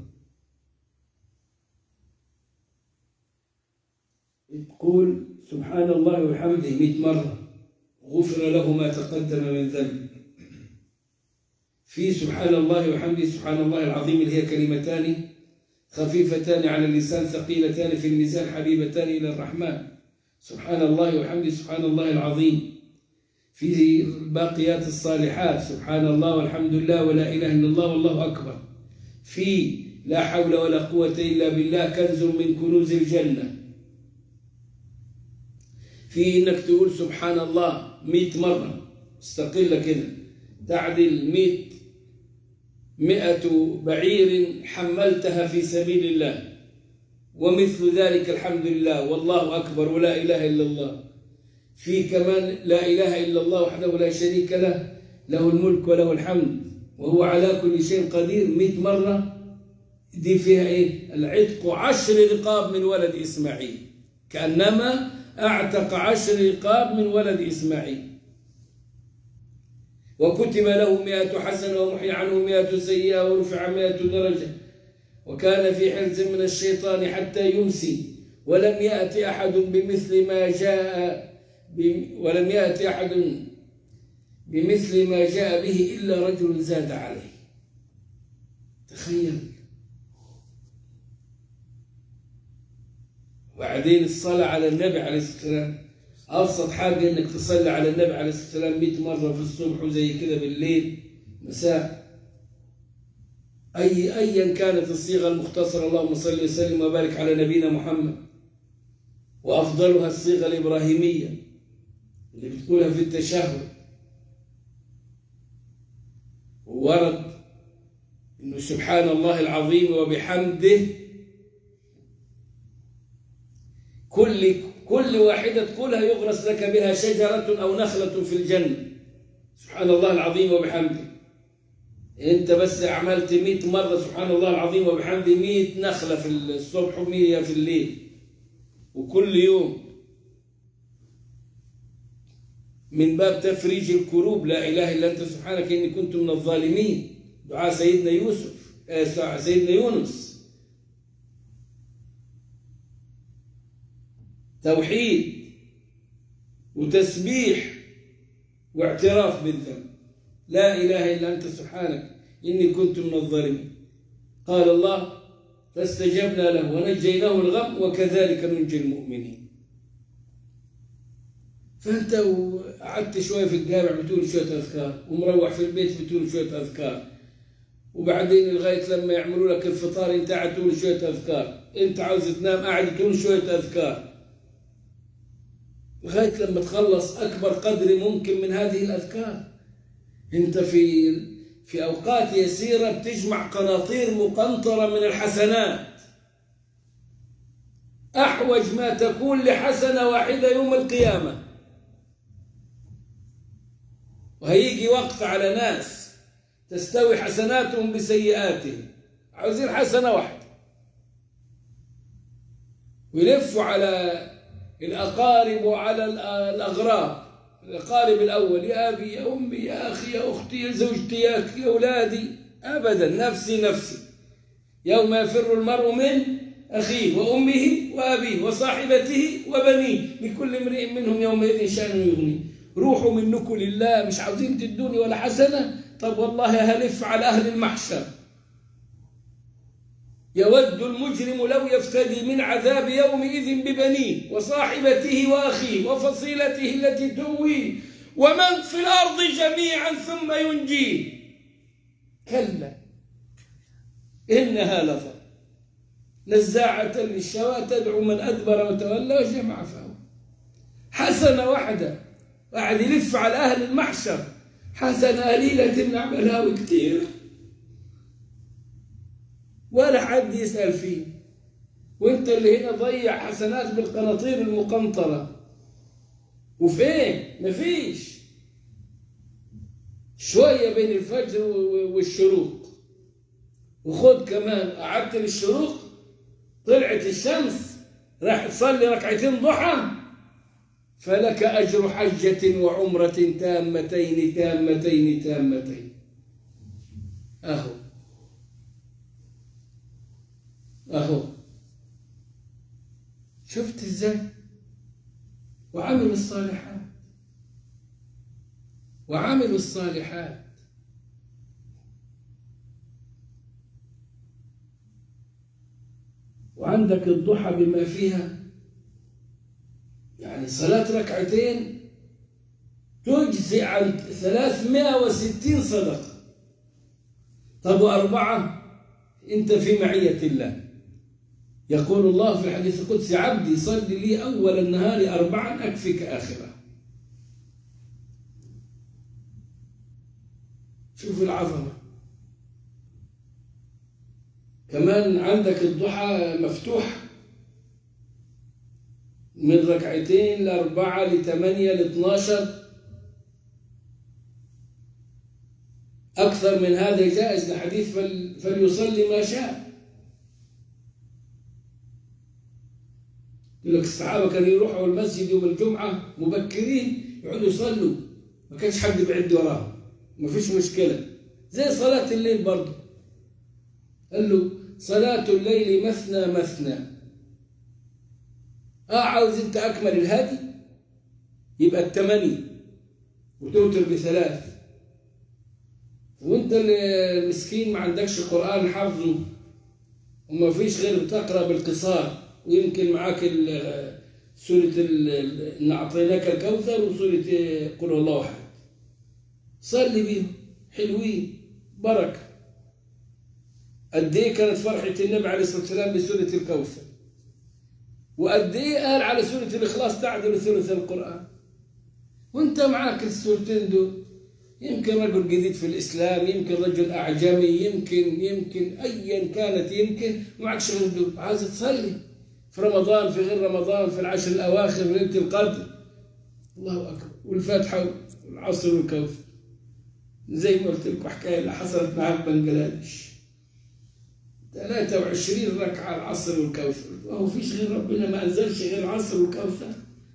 تقول سبحان الله وبحمده مئة مرة غفر له ما تقدم من ذنبه. في سبحان الله وبحمده سبحان الله العظيم اللي هي كلمتان خفيفتان على اللسان ثقيلتان في الميزان حبيبتان إلى الرحمن، سبحان الله وبحمده سبحان الله العظيم. في الباقيات الصالحات سبحان الله والحمد لله ولا إله إلا الله والله أكبر. في لا حول ولا قوة إلا بالله كنز من كنوز الجنة. في إنك تقول سبحان الله مئة مرة مستقلة كده تعدل مئة مئة بعير حملتها في سبيل الله، ومثل ذلك الحمد لله والله أكبر ولا إله إلا الله. في كمان لا إله إلا الله وحده لا شريك له له الملك وله الحمد وهو على كل شيء قدير مئة مرة. دي فيها إيه؟ العتق عشر رقاب من ولد إسماعيل، كأنما أعتق عشر رقاب من ولد إسماعيل. وكتب له مئة حسنة ومحي عنه مئة سيئة ورفع مئة درجة، وكان في حرز من الشيطان حتى يمسي ولم يأت أحد بمثل ما جاء ولم يأتي أحد بمثل ما جاء به إلا رجل زاد عليه. تخيل. وبعدين الصلاة على النبي عليه الصلاة والسلام، أبسط حاجة إنك تصلي على النبي عليه الصلاة والسلام مئة مرة في الصبح وزي كده بالليل مساء، أي أيا كانت الصيغة المختصرة. اللهم صل وسلم وبارك على نبينا محمد. وأفضلها الصيغة الإبراهيمية اللي بتقولها في التشهد. وورد إنه سبحان الله العظيم وبحمده، كل كل واحدة تقولها يغرس لك بها شجرة أو نخلة في الجنة. سبحان الله العظيم وبحمده. أنت بس عملت مئة مرة سبحان الله العظيم وبحمده، مئة نخلة في الصبح ومئة في الليل، وكل يوم من باب تفريج الكروب. لا إله إلا أنت سبحانك إني كنت من الظالمين. دعاء سيدنا يوسف آه سيدنا يونس. توحيد وتسبيح واعتراف بالذنب. لا إله إلا أنت سبحانك إني كنت من الظالمين. قال الله فاستجبنا له ونجيناه الغم وكذلك ننجي المؤمنين. فأنت قعدت شوية في الجامع بتقول شوية أذكار، ومروح في البيت بتقول شوية أذكار، وبعدين لغاية لما يعملوا لك الفطار أنت قاعد تقول شوية أذكار، أنت عاوز تنام قاعد تقول شوية أذكار، لغاية لما تخلص أكبر قدر ممكن من هذه الأذكار. أنت في في أوقات يسيرة بتجمع قناطير مقنطرة من الحسنات، أحوج ما تكون لحسنة واحدة يوم القيامة. وهيجي وقت على ناس تستوي حسناتهم بسيئاتهم، عاوزين حسنة واحدة، ويلفوا على الأقارب وعلى الأغراب. الأقارب الأول، يا أبي يا أمي يا أخي يا أختي يا زوجتي يا أولادي، أبدا نفسي نفسي. يوم يفر المرء من أخيه وأمه وأبيه وصاحبته وبنيه لكل امرئ منهم يومئذ شأن يغنيه. روحوا منكم لله، مش عاوزين تدوني ولا حسنة؟ طب والله هلف على أهل المحشر. يود المجرم لو يفتدي من عذاب يومئذ ببنيه وصاحبته وأخيه وفصيلته التي تؤويه ومن في الأرض جميعا ثم ينجيه. كلا إنها لظى نزاعة للشوى تدعو من أدبر وتولى وجمع فأوعى. حسنة واحدة قاعد يلف على أهل المحشر، حسنة قليلة نعملها وكتير ولا حد يسأل فيه، وانت اللي هنا ضيع حسنات بالقناطير المقنطرة. وفين؟ مفيش. شوية بين الفجر والشروق، وخد كمان قعدت للشروق طلعت الشمس راح تصلي ركعتين ضحى فلك أجر حجة وعمرة تامتين تامتين تامتين. أهو أهو شفت إزاي؟ وعملوا الصالحات وعملوا الصالحات. وعندك الضحى بما فيها، يعني صلاة ركعتين تجزي عن ثلاثمائة وستين صدقة. طب وأربعة أنت في معية الله. يقول الله في الحديث القدسي عبدي صل لي أول النهار أربعا أكفك آخرة. شوف العظمة. كمان عندك الضحى مفتوح من ركعتين لأربعة لثمانية لاثناشر، أكثر من هذا جائز لحديث فليصلي ما شاء. يقول لك الصحابة كانوا يروحوا المسجد يوم الجمعة مبكرين يقعدوا يصلوا، ما كانش حد بيعد وراهم، ما فيش مشكلة. زي صلاة الليل برضه، قال له صلاة الليل مثنى مثنى. اه عاوز انت اكمل الهدي يبقى الثمانية وتوتر بثلاث، وانت المسكين ما عندكش قرآن حافظه وما فيش غير بتقرأ بالقصار، ويمكن معاك سورة إن أعطيناك الكوثر وسورة قل هو الله أحد، صلي بيهم حلوين بركة. قد إيه كانت فرحة النبي عليه الصلاة والسلام بسورة الكوثر، وقد إيه قال على سورة الإخلاص تعدل ثلث القرآن، وأنت معاك السورتين دول. يمكن رجل جديد في الإسلام، يمكن رجل أعجمي، يمكن يمكن أيا كانت، يمكن معكش غير دول، عايز تصلي في رمضان، في غير رمضان، في العشر الأواخر، في ليلة القدر، الله أكبر، والفاتحة والعصر والكوثر. زي ما قلت لكم حكاية اللي حصلت معاه في بنجلاديش، ثلاثة وعشرين ركعة العصر والكوثر، وهو فيش غير ربنا ما أنزلش غير العصر والكوثر.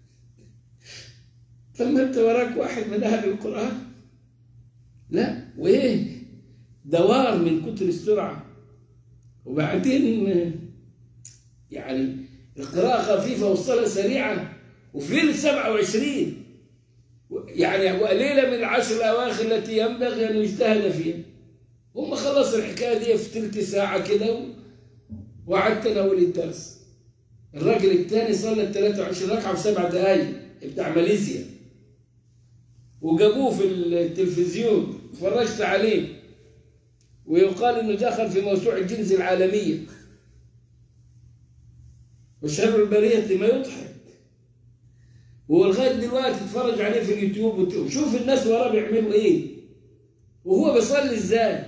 طب ما أنت وراك واحد من أهل القرآن؟ لا، وإيه دوار من كتر السرعة. وبعدين يعني القراءة خفيفة والصلاة سريعة، وفي ليلة سبعة وعشرين يعني وليلة من العشر الأواخر التي ينبغي أن يجتهد فيها. هم خلص الحكاية دي في تلت ساعة كده وقعدت أناول الدرس. الراجل الثاني صلى ثلاثة وعشرين ركعة في سبع دقايق بتاع ماليزيا، وجابوه في التلفزيون اتفرجت عليه، ويقال انه دخل في موسوعة جينز العالمية. وشر البرية ما يضحك، ولغايه دلوقتي تتفرج عليه في اليوتيوب وشوف الناس وراه بيعملوا ايه وهو بيصلي ازاي.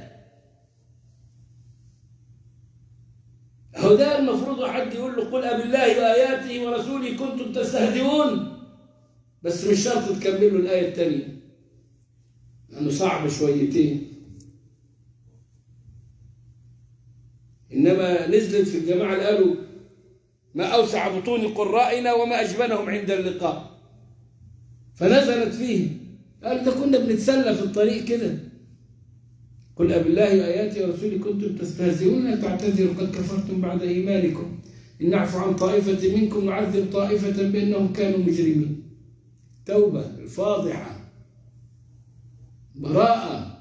هو ده المفروض حد يقول له قل أبالله وآياته ورسوله كنتم تستهزئون، بس مش شرط تكملوا الآية الثانية لأنه صعب شويتين. إنما نزلت في الجماعة اللي قالوا ما أوسع بطون قرائنا وما أجبنهم عند اللقاء، فنزلت فيه قال ده كنا بنتسلى في الطريق كده. قل أبالله وآياته ورسوله كنتم تستهزئون لا تعتذروا قد كفرتم بعد إيمانكم إن نعفو عن طائفة منكم نعذب طائفة بأنهم كانوا مجرمين. توبة الفاضحة، براءة.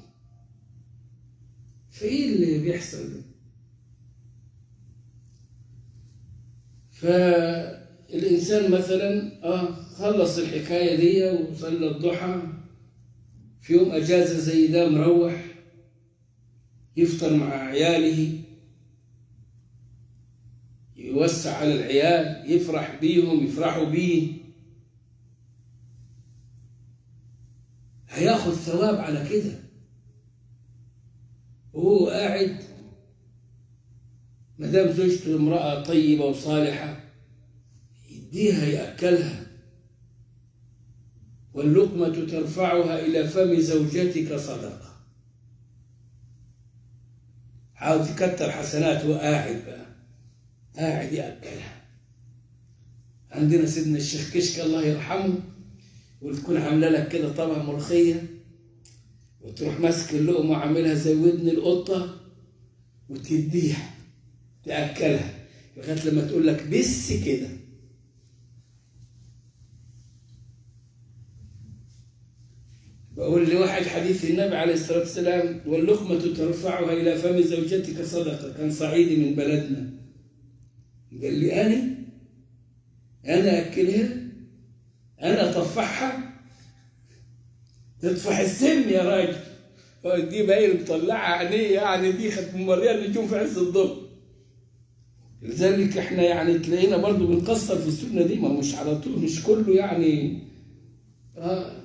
فإيه اللي بيحصل ده؟ فالإنسان مثلا آه خلص الحكاية دي وصلى الضحى في يوم أجازة زي ده، مروح يفطر مع عياله، يوسع على العيال، يفرح بيهم، يفرحوا بيه، هياخد ثواب على كده. وهو قاعد ما دام زوجته امرأة طيبة وصالحة يديها يأكلها، واللقمة ترفعها إلى فم زوجتك صدقة. حاول تكتر حسنات وقاعد بقى قاعد يأكلها. عندنا سيدنا الشيخ كشك الله يرحمه، وتكون عامله لك كده طبق ملوخيه وتروح ماسك اللقمه وعاملها زي ودن القطه وتديها تاكلها لغايه لما تقول لك بس كده. بقول لواحد حديث النبي عليه الصلاه والسلام واللقمه ترفعها الى فم زوجتك صدقه، كان صعيدي من بلدنا، قال لي انا انا اكلها، أنا أطفحها؟ تطفح السم يا راجل، دي باين مطلعها عينيه يعني، دي خدت موريها النجوم في عز الظهر. لذلك احنا يعني تلاقينا برضو بنقصر في السنة دي، ما مش على طول، مش كله يعني آه.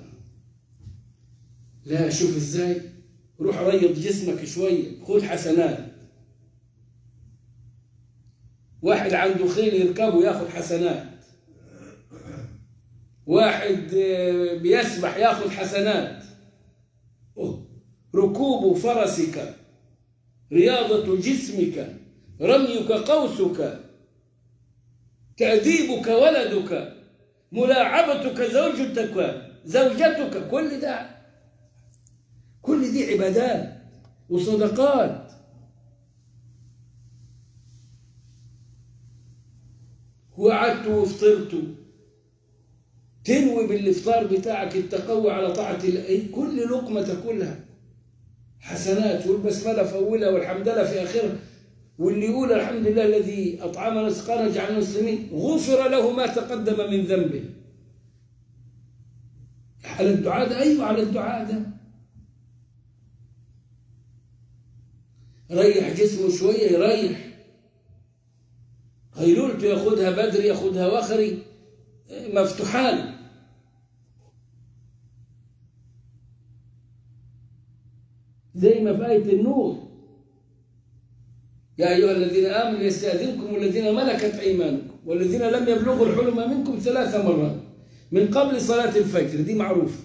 لا شوف ازاي، روح ريض جسمك شوية، خد حسنات. واحد عنده خيل يركبه ياخد حسنات، واحد بيسبح ياخذ حسنات. ركوب فرسك، رياضة جسمك، رميك قوسك، تأديبك ولدك، ملاعبتك زوجتك زوجتك، كل ده كل دي عبادات وصدقات. وقعدت وفطرت تنوي بالإفطار بتاعك التقوي على طاعة الله، كل لقمة تاكلها حسنات، والبسملة في أولها والحمد لله في آخرها، واللي يقول الحمد لله الذي أطعمنا وسقانا جعلنا مسلمين غفر له ما تقدم من ذنبه. على الدعاء ده، أيوه على الدعاء ده. ريح جسمه شوية يريح، هيلولته ياخدها بدري ياخدها وخري مفتوحان. زي ما في آية النور يا أيها الذين آمنوا يستأذنكم الذين ملكت أيمانكم والذين لم يبلغوا الحلم منكم ثلاث مرات من قبل صلاة الفجر، دي معروفة.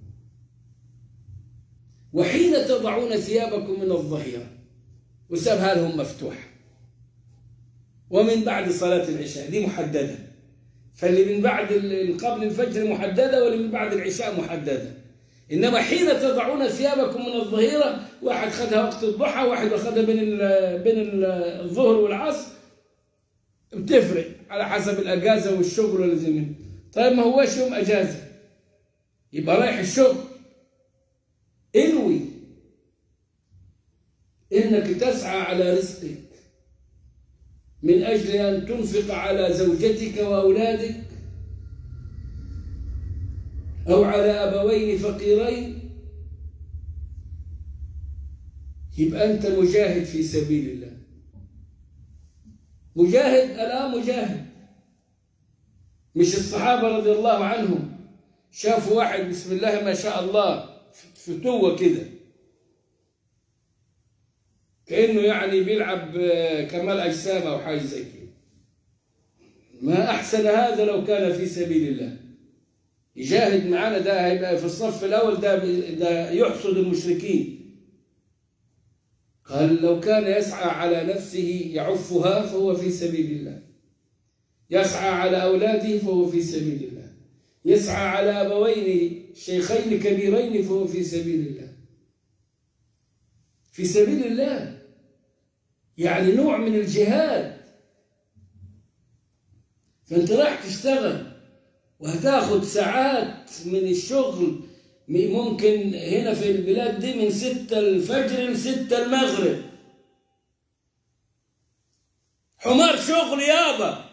وحين تضعون ثيابكم من الظهيرة، وسابها لهم مفتوح. ومن بعد صلاة العشاء، دي محددة. فاللي من بعد قبل الفجر محددة، واللي من بعد العشاء محددة. إنما حين تضعون ثيابكم من الظهيرة، واحد خدها وقت الضحى، واحد خدها بين بين الظهر والعصر، بتفرق على حسب الأجازة والشغل ولا زي منه. طيب ما هواش يوم أجازة، يبقى رايح الشغل، انوي إنك تسعى على رزقك من أجل أن تنفق على زوجتك وأولادك، أو على أبوين فقيرين، يبقى أنت مجاهد في سبيل الله. مجاهد، ألا مجاهد. مش الصحابة رضي الله عنهم شافوا واحد بسم الله ما شاء الله فتوة كده، كأنه يعني بيلعب كمال أجسام أو حاجة زي كده، ما أحسن هذا لو كان في سبيل الله. يجاهد معانا، ده هيبقى في الصف الأول، ده ده يحصد المشركين. قال لو كان يسعى على نفسه يعفها فهو في سبيل الله، يسعى على أولاده فهو في سبيل الله، يسعى على أبوين شيخين كبيرين فهو في سبيل الله. في سبيل الله يعني نوع من الجهاد. فأنت راح تشتغل وهتاخد ساعات من الشغل، ممكن هنا في البلاد دي من ستة الفجر لستة المغرب، حمار شغل يابا،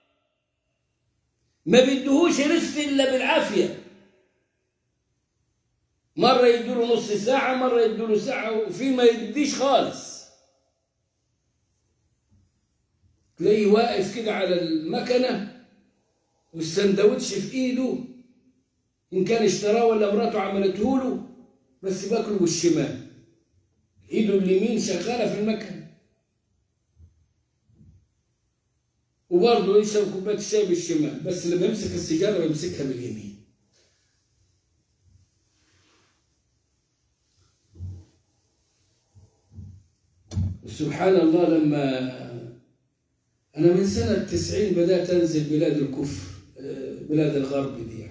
ما بيدهوش رزق إلا بالعافية. مرة يدوله نص ساعة، مرة يدوله ساعة، وفي ما يديش خالص. تلاقيه واقف كده على المكنة والسندوتش في ايده، ان كان اشتراه ولا مراته عملته له، بس باكله بالشمال، ايده اليمين شغاله في المكنه، وبرضه يشرب كوبايه الشاي بالشمال، بس لما يمسك السيجاره بيمسكها باليمين. وسبحان الله، لما انا من سنه تسعين بدات انزل بلاد الكفر، بلاد الغرب دي،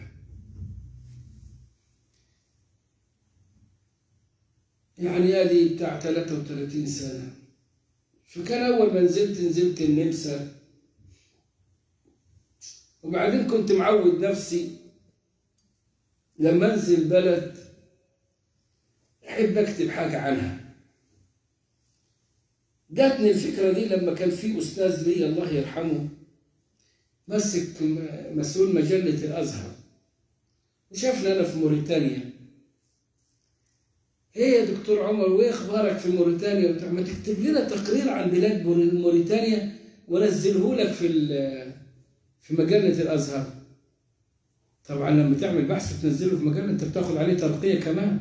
يعني هذه بتاع ثلاثة وثلاثين سنة. فكان أول ما نزلت نزلت النمسا، وبعدين كنت معود نفسي لما أنزل بلد أحب أكتب حاجة عنها. جاتني الفكرة دي لما كان في أستاذ لي الله يرحمه مسك مسؤول مجلة الأزهر، وشافنا أنا في موريتانيا. هي يا دكتور عمر، وإيه أخبارك في موريتانيا؟ ما تكتب لنا تقرير عن بلاد موريتانيا ونزله لك في في مجلة الأزهر. طبعا لما تعمل بحث وتنزله في مجلة أنت بتاخد عليه ترقية كمان.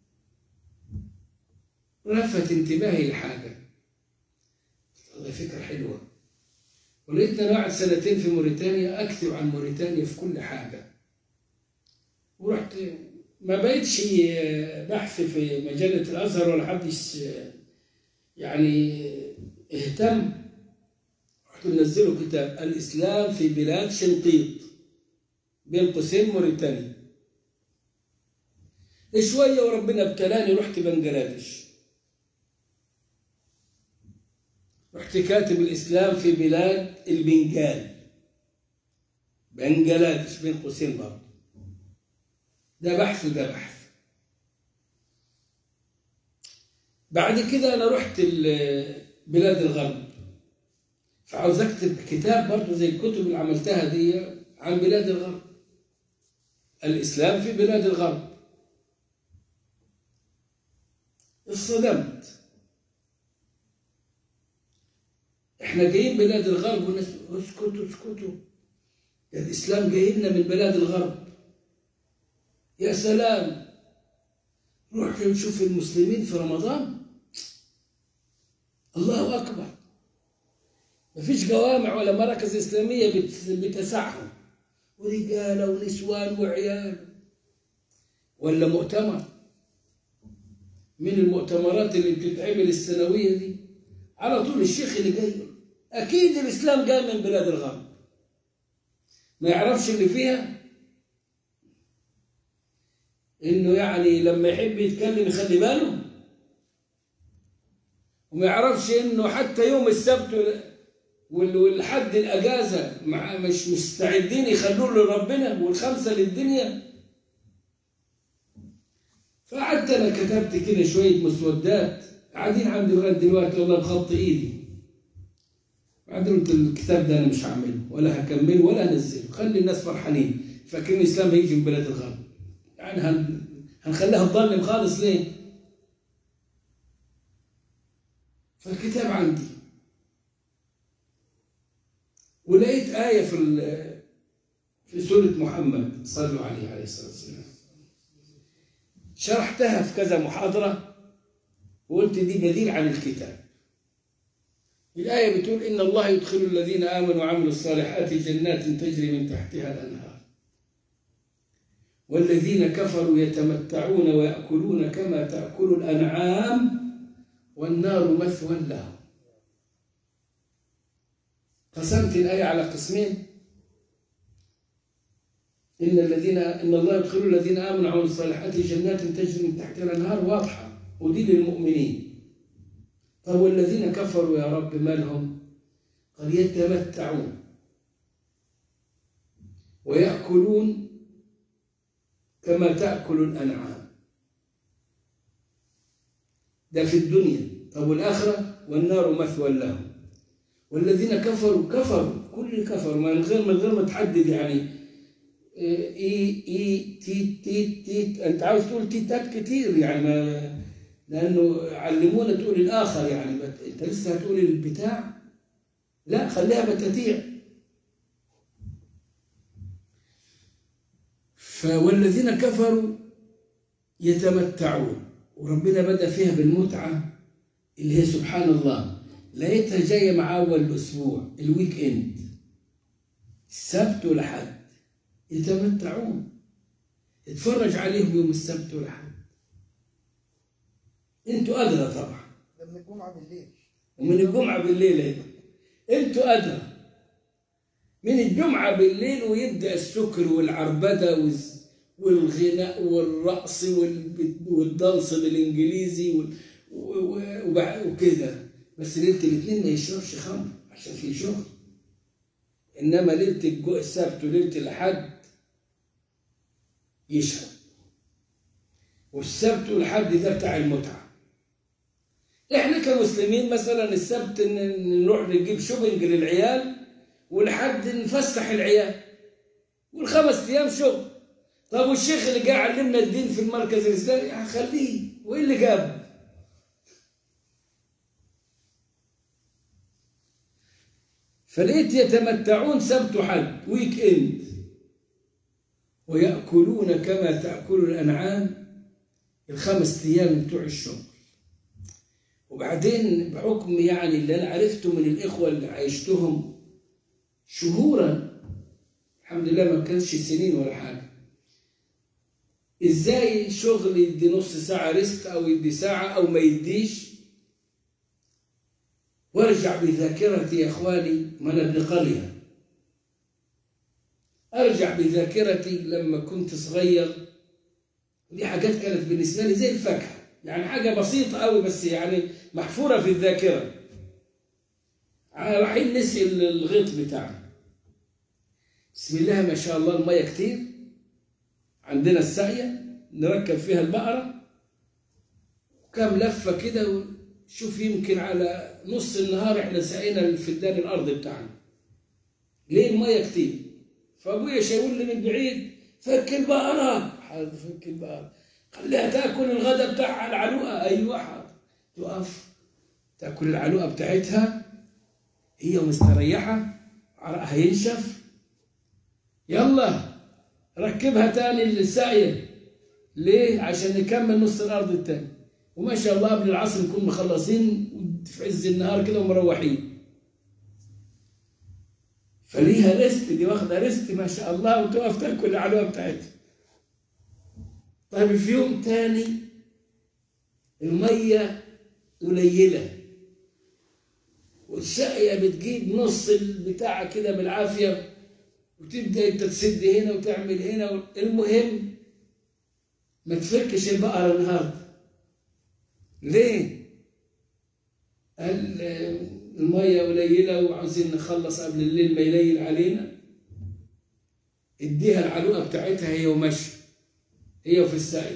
لفت انتباهي لحاجة، والله فكرة حلوة، ولقيتني قاعد سنتين في موريتانيا أكتب عن موريتانيا في كل حاجة. ورحت ما بقيتش بحث في مجلة الأزهر ولا حدش يعني اهتم، رحت منزله كتاب الإسلام في بلاد شنقيط بين قوسين موريتانيا. شوية وربنا ابتلاني، رحت بنجلاديش، رحت كاتب الإسلام في بلاد البنغال، بنجلاديش بين قوسين برضه. ده بحث وده بحث. بعد كده أنا رحت بلاد الغرب، فعاوز أكتب كتاب برضه زي الكتب اللي عملتها دي عن بلاد الغرب، الإسلام في بلاد الغرب. اصطدمت، احنا جايين بلاد الغرب والناس اسكتوا اسكتوا، الإسلام جاي لنا من بلاد الغرب. يا سلام، روح نشوف المسلمين في رمضان، الله أكبر، مفيش جوامع ولا مراكز إسلامية بتسعهم، ورجالة ونسوان وعيال. ولا مؤتمر من المؤتمرات اللي بتتعمل السنوية دي، على طول الشيخ اللي جاي أكيد الإسلام جاي من بلاد الغرب، ما يعرفش اللي فيها إنه يعني لما يحب يتكلم يخلي باله، وما يعرفش إنه حتى يوم السبت والحد الأجازة مش مستعدين يخلوه لربنا، والخمسة للدنيا. فقعدت أنا كتبت كده شوية مسودات قاعدين عندي لغاية دلوقتي والله بخط إيدي. بعدين قلت الكتاب ده أنا مش هعمله ولا هكمله ولا هنزله، خلي الناس فرحانين فاكرين الإسلام هيجي من بلاد الغرب، يعني هن... هنخليها تضلم خالص ليه؟ فالكتاب عندي، ولقيت آية في في سورة محمد صلوا عليه عليه الصلاة والسلام، شرحتها في كذا محاضرة وقلت دي بديل عن الكتاب. الآية بتقول إن الله يدخل الذين آمنوا وعملوا الصالحات جنات تجري من تحتها الأنهار والذين كفروا يتمتعون ويأكلون كما تأكل الأنعام والنار مثوى لهم. قسمت الآية على قسمين، إن الذين إن الله يدخل الذين آمنوا وعملوا الصالحات جنات تجري من تحتها الأنهار واضحة ودي للمؤمنين. طب والذين كفروا يا رب ما لهم؟ قال يتمتعون ويأكلون كما تأكل الأنعام، ده في الدنيا. طب والآخرة؟ والنار مثوى لهم. والذين كفروا كفروا كل كفر من غير من غير ما تحدد، يعني اي اي تي تي تي انت عاوز تقول تيتات كتير يعني، ما لانه علمونا تقول الاخر يعني، انت لسه هتقول البتاع، لا خليها بتاتيع. فوالذين كفروا يتمتعون، وربنا بدأ فيها بالمتعة اللي هي سبحان الله لقيتها جاية مع أول الأسبوع الويك إند، السبت والأحد يتمتعون، اتفرج عليهم يوم السبت والأحد. انتوا أدرى طبعا، من الجمعة بالليل ومن الجمعة بالليل ايه انتوا أدرى من الجمعة بالليل، ويبدأ السكر والعربدة والغناء والرقص والدنس بالإنجليزي وكده. بس ليلة الاثنين ما يشربش خمر عشان في شغل، إنما ليلة السبت وليلة الأحد يشرب، والسبت والحد ده بتاع المتعة. إحنا كمسلمين مثلا السبت نروح نجيب شوبنج للعيال، والحد نفسح العيال، والخمس أيام شغل. طب والشيخ اللي جاي علمنا الدين في المركز الإسلامي هخليه، وإيه اللي جابه؟ فلقيت يتمتعون سبت وحد ويك إند ويأكلون كما تأكل الأنعام، الخمس أيام بتوع الشغل. وبعدين بحكم يعني اللي أنا عرفته من الإخوة اللي عايشتهم شهورا الحمد لله، ما كانش سنين ولا حاجة، إزاي شغل يدي نص ساعة ريست أو يدي ساعة أو ما يديش. وارجع بذاكرتي يا إخواني، ما أنا ابن قرية، أرجع بذاكرتي لما كنت صغير، دي حاجات كانت بالنسبة لي زي الفاكهة، يعني حاجة بسيطة قوي بس يعني محفورة في الذاكرة. رايحين نسقي الغيط بتاعنا، بسم الله ما شاء الله المية كتير عندنا الساقية نركب فيها البقرة كام لفة كده، شوف يمكن على نص النهار احنا سقينا الفدان الأرض بتاعنا. ليه؟ المية كتير. فأبويا شاور لي من بعيد فك البقرة. حاضر فك البقرة. خليها تاكل الغداء بتاعها العلوقة. أيوة حاضر. تقف تاكل العلوقة بتاعتها هي مستريحة، عرقها ينشف. يلا ركبها تاني للساقية. ليه؟ عشان نكمل نص الأرض التاني. وما شاء الله قبل العصر نكون مخلصين في عز النهار كده ومروحين. فليها ريست، دي واخده ريست ما شاء الله، وتقف تاكل العلوه بتاعتها. طيب في يوم تاني الميه قليله والساقيه بتجيب نص البتاع كده بالعافيه، وتبدا انت تسد هنا وتعمل هنا. المهم ما تفكش البقره النهارده. ليه؟ قال المية قليلة وعاوزين نخلص قبل الليل ما يليل علينا. اديها العلوقة بتاعتها هي ومشي، هي وفي الساقي.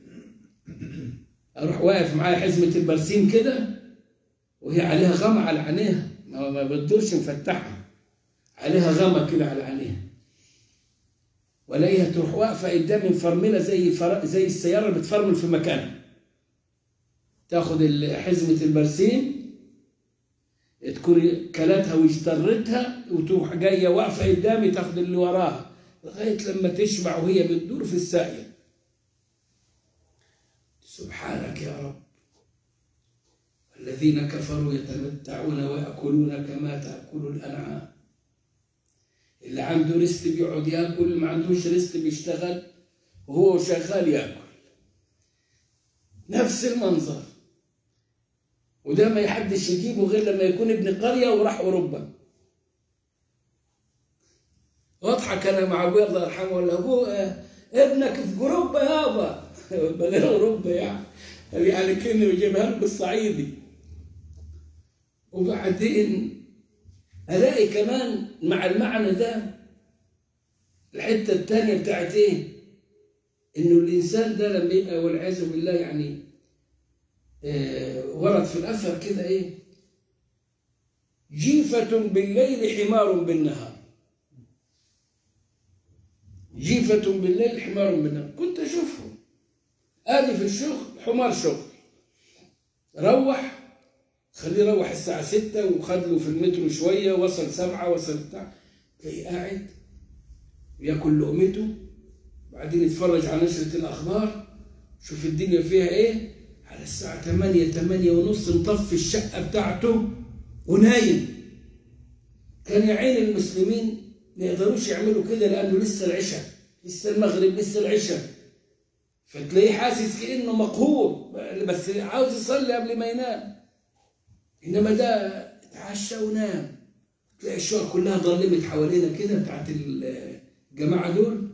اروح واقف معايا حزمة البرسيم كده وهي عليها غمى على عينيها، ما بتدورش مفتحها، عليها غمى كده على عينيها. والاقيها تروح واقفة قدامي مفرملة زي فر... زي السيارة اللي بتفرمل في مكانها. تاخد حزمة البرسيم تكون كلتها واجترتها وتروح جايه واقفه قدامي تاخد اللي وراها لغايه لما تشبع وهي بتدور في الساقيه. سبحانك يا رب. الذين كفروا يتمتعون ويأكلون كما تأكل الأنعام. اللي عنده رزق بيقعد ياكل، اللي ما عندوش رزق بيشتغل وهو شغال ياكل. نفس المنظر. وده ما يحدش يجيبه غير لما يكون ابن قرية وراح أوروبا. واضحك أنا مع أبويا الله يرحمه، ولا أبوه ابنك في أوروبا يابا، غير أوروبا يعني يعني كأنه يجيبها له بالصعيدي. وبعدين ألاقي كمان مع المعنى ده الحتة الثانية بتاعت إيه؟ إنه الإنسان ده لما يبقى والعياذ بالله يعني ورد في الأثر كده إيه؟ جيفة بالليل حمار بالنهار. جيفة بالليل حمار بالنهار. كنت أشوفهم آدي في الشغل، حمار شغل، روح خليه يروح الساعة ستة وخد له في المترو شوية، وصل سبعة وصل بتاع، تلاقيه قاعد وياكل لقمته، وبعدين يتفرج على نشرة الأخبار، شوف الدنيا فيها إيه. على الساعة ثمانية ثمانية ونص مطفي الشقة بتاعته ونايم. كان يا عين المسلمين ما يقدروش يعملوا كده لأنه لسه العشاء، لسه المغرب، لسه العشاء. فتلاقيه حاسس كأنه مقهور بس عاوز يصلي قبل ما ينام. إنما ده اتعشى ونام. تلاقي الشقة كلها ظلمت حوالينا كده بتاعت الجماعة دول.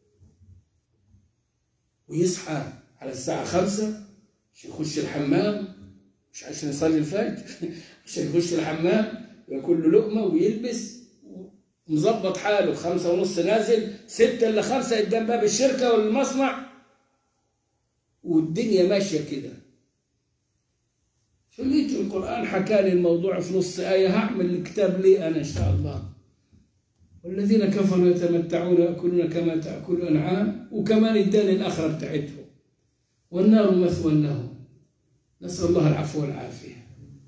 ويصحى على الساعة خمسة عشان يخش الحمام، مش عشان يصلي الفجر، عشان يخش الحمام ياكل له لقمه ويلبس ومظبط حاله. خمسة ونص نازل، ستة الا خمسة قدام باب الشركه ولا المصنع، والدنيا ماشيه كده. فلقيت القرآن حكى لي الموضوع في نص آية، هعمل الكتاب لي أنا إن شاء الله. والذين كفروا يتمتعون ويأكلون كما تأكل الأنعام، وكمان اداني الآخرة بتاعتهم والنار مثوى لهم. نسأل الله العفو والعافية.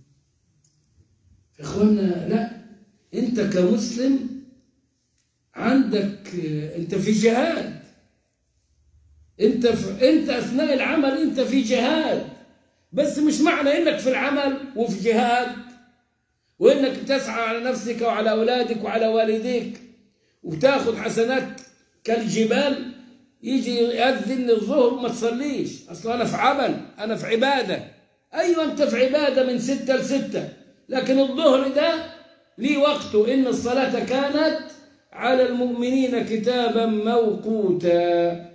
إخواننا لا، أنت كمسلم عندك، أنت في جهاد، أنت في أنت أثناء العمل أنت في جهاد، بس مش معنى إنك في العمل وفي جهاد وإنك تسعى على نفسك وعلى أولادك وعلى والديك وتاخذ حسنات كالجبال يجي يأذن الظهر وما تصليش. أصلا أنا في عمل، أنا في عبادة. أيوة أنت في عبادة من ستة لستة، لكن الظهر ده ليه وقته. إن الصلاة كانت على المؤمنين كتابا موقوتا.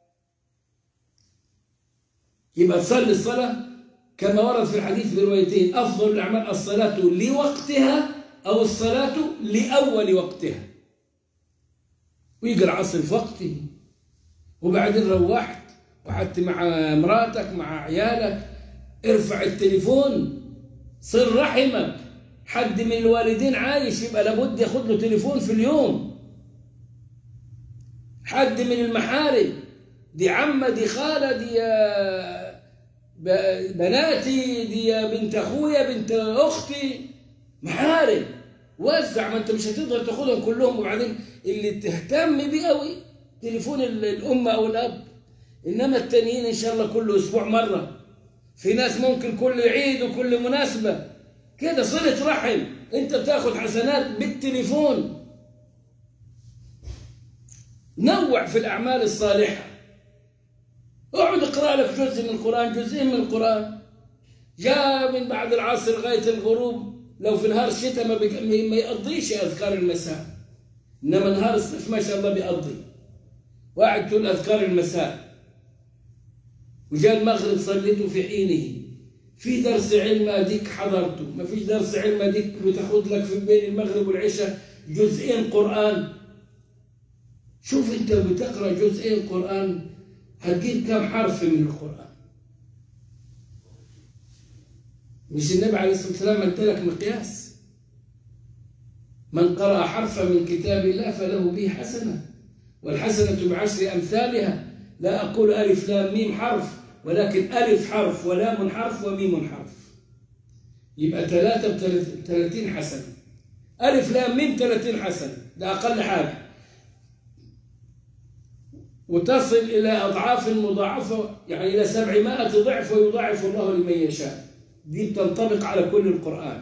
يبقى تصلي الصلاة كما ورد في الحديث بروايتين: أفضل الأعمال الصلاة لوقتها أو الصلاة لأول وقتها. ويجي العصر في وقته وبعدين روحت وقعدت مع مراتك مع عيالك، ارفع التليفون، صل رحمك. حد من الوالدين عايش يبقى لابد ياخد له تليفون في اليوم. حد من المحارم، دي عمة، دي خالة، دي بناتي، دي بنت اخويا، بنت اختي، محارم، وزع. ما انت مش هتقدر تاخدهم كلهم. وبعدين اللي تهتم بيه قوي تليفون الام او الاب، انما التانيين ان شاء الله كل اسبوع مره. في ناس ممكن كل عيد وكل مناسبه كده. صله رحم، انت بتاخد حسنات بالتليفون. نوع في الاعمال الصالحه. اقعد اقرا لك جزء من القران، جزئين من القران. جاء من بعد العصر لغايه الغروب، لو في نهار الشتاء ما, بك... ما يقضيش اذكار المساء، انما نهار الصيف ما شاء الله بيقضي. وقعد تقول اذكار المساء، وجاء المغرب صليته في حينه. في درس علم اديك حضرته، ما فيش درس علم اديك بتاخد لك في بين المغرب والعشاء جزئين قران. شوف انت بتقرا جزئين قران هتجيب كم حرف من القران؟ مش النبي عليه الصلاه والسلام ادالك مقياس؟ من قرأ حرفا من كتاب الله فله به حسنه، والحسنه بعشر امثالها. لا اقول الف لام ميم حرف، ولكن الف حرف ولام حرف وميم حرف، يبقى ثلاثه بثلاثين حسنه. الف لام ميم ثلاثين حسنه، ده اقل حاجه، وتصل الى اضعاف مضاعفه، يعني الى سبعمائة ضعف، ويضاعف الله لمن يشاء. دي بتنطبق على كل القرآن.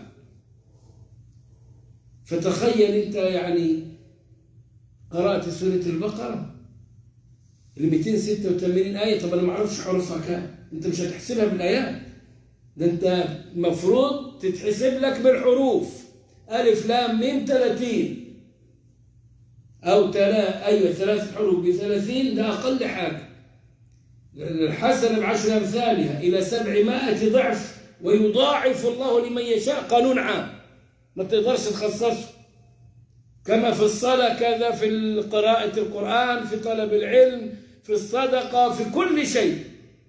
فتخيل انت يعني قرأت سورة البقرة ال مئتين وستة وثمانين آية، طب انا ما اعرفش حروفها كام، انت مش هتحسبها بالآيات، ده انت المفروض تتحسب لك بالحروف. ألف لام ميم ثلاثين أو تلا أيوة ثلاث حروف بثلاثين، ده أقل حاجة. الحسنة بعشر أمثالها إلى سبعمائة ضعف، ويضاعف الله لمن يشاء. قانون عام ما تقدرش تخصصه، كما في الصلاة كذا، في قراءة القرآن، في طلب العلم، في الصدقة، في كل شيء.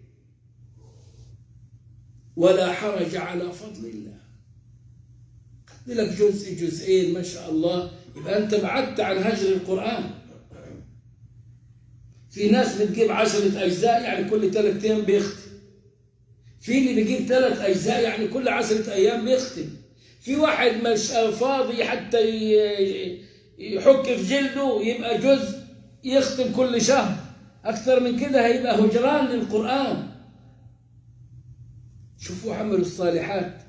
ولا حرج على فضل الله. خد لك جزء جزئين ما شاء الله، يبقى أنت بعدت عن هجر القرآن. في ناس بتجيب عشرة أجزاء، يعني كل ثلاث أيام بيختم. في اللي بيجيب ثلاث أجزاء، يعني كل عشرة أيام بيختم. في واحد مش فاضي حتى يحك في جلده، يبقى جزء يختم كل شهر. أكثر من كده هيبقى هجران للقرآن. شوفوا عملوا الصالحات.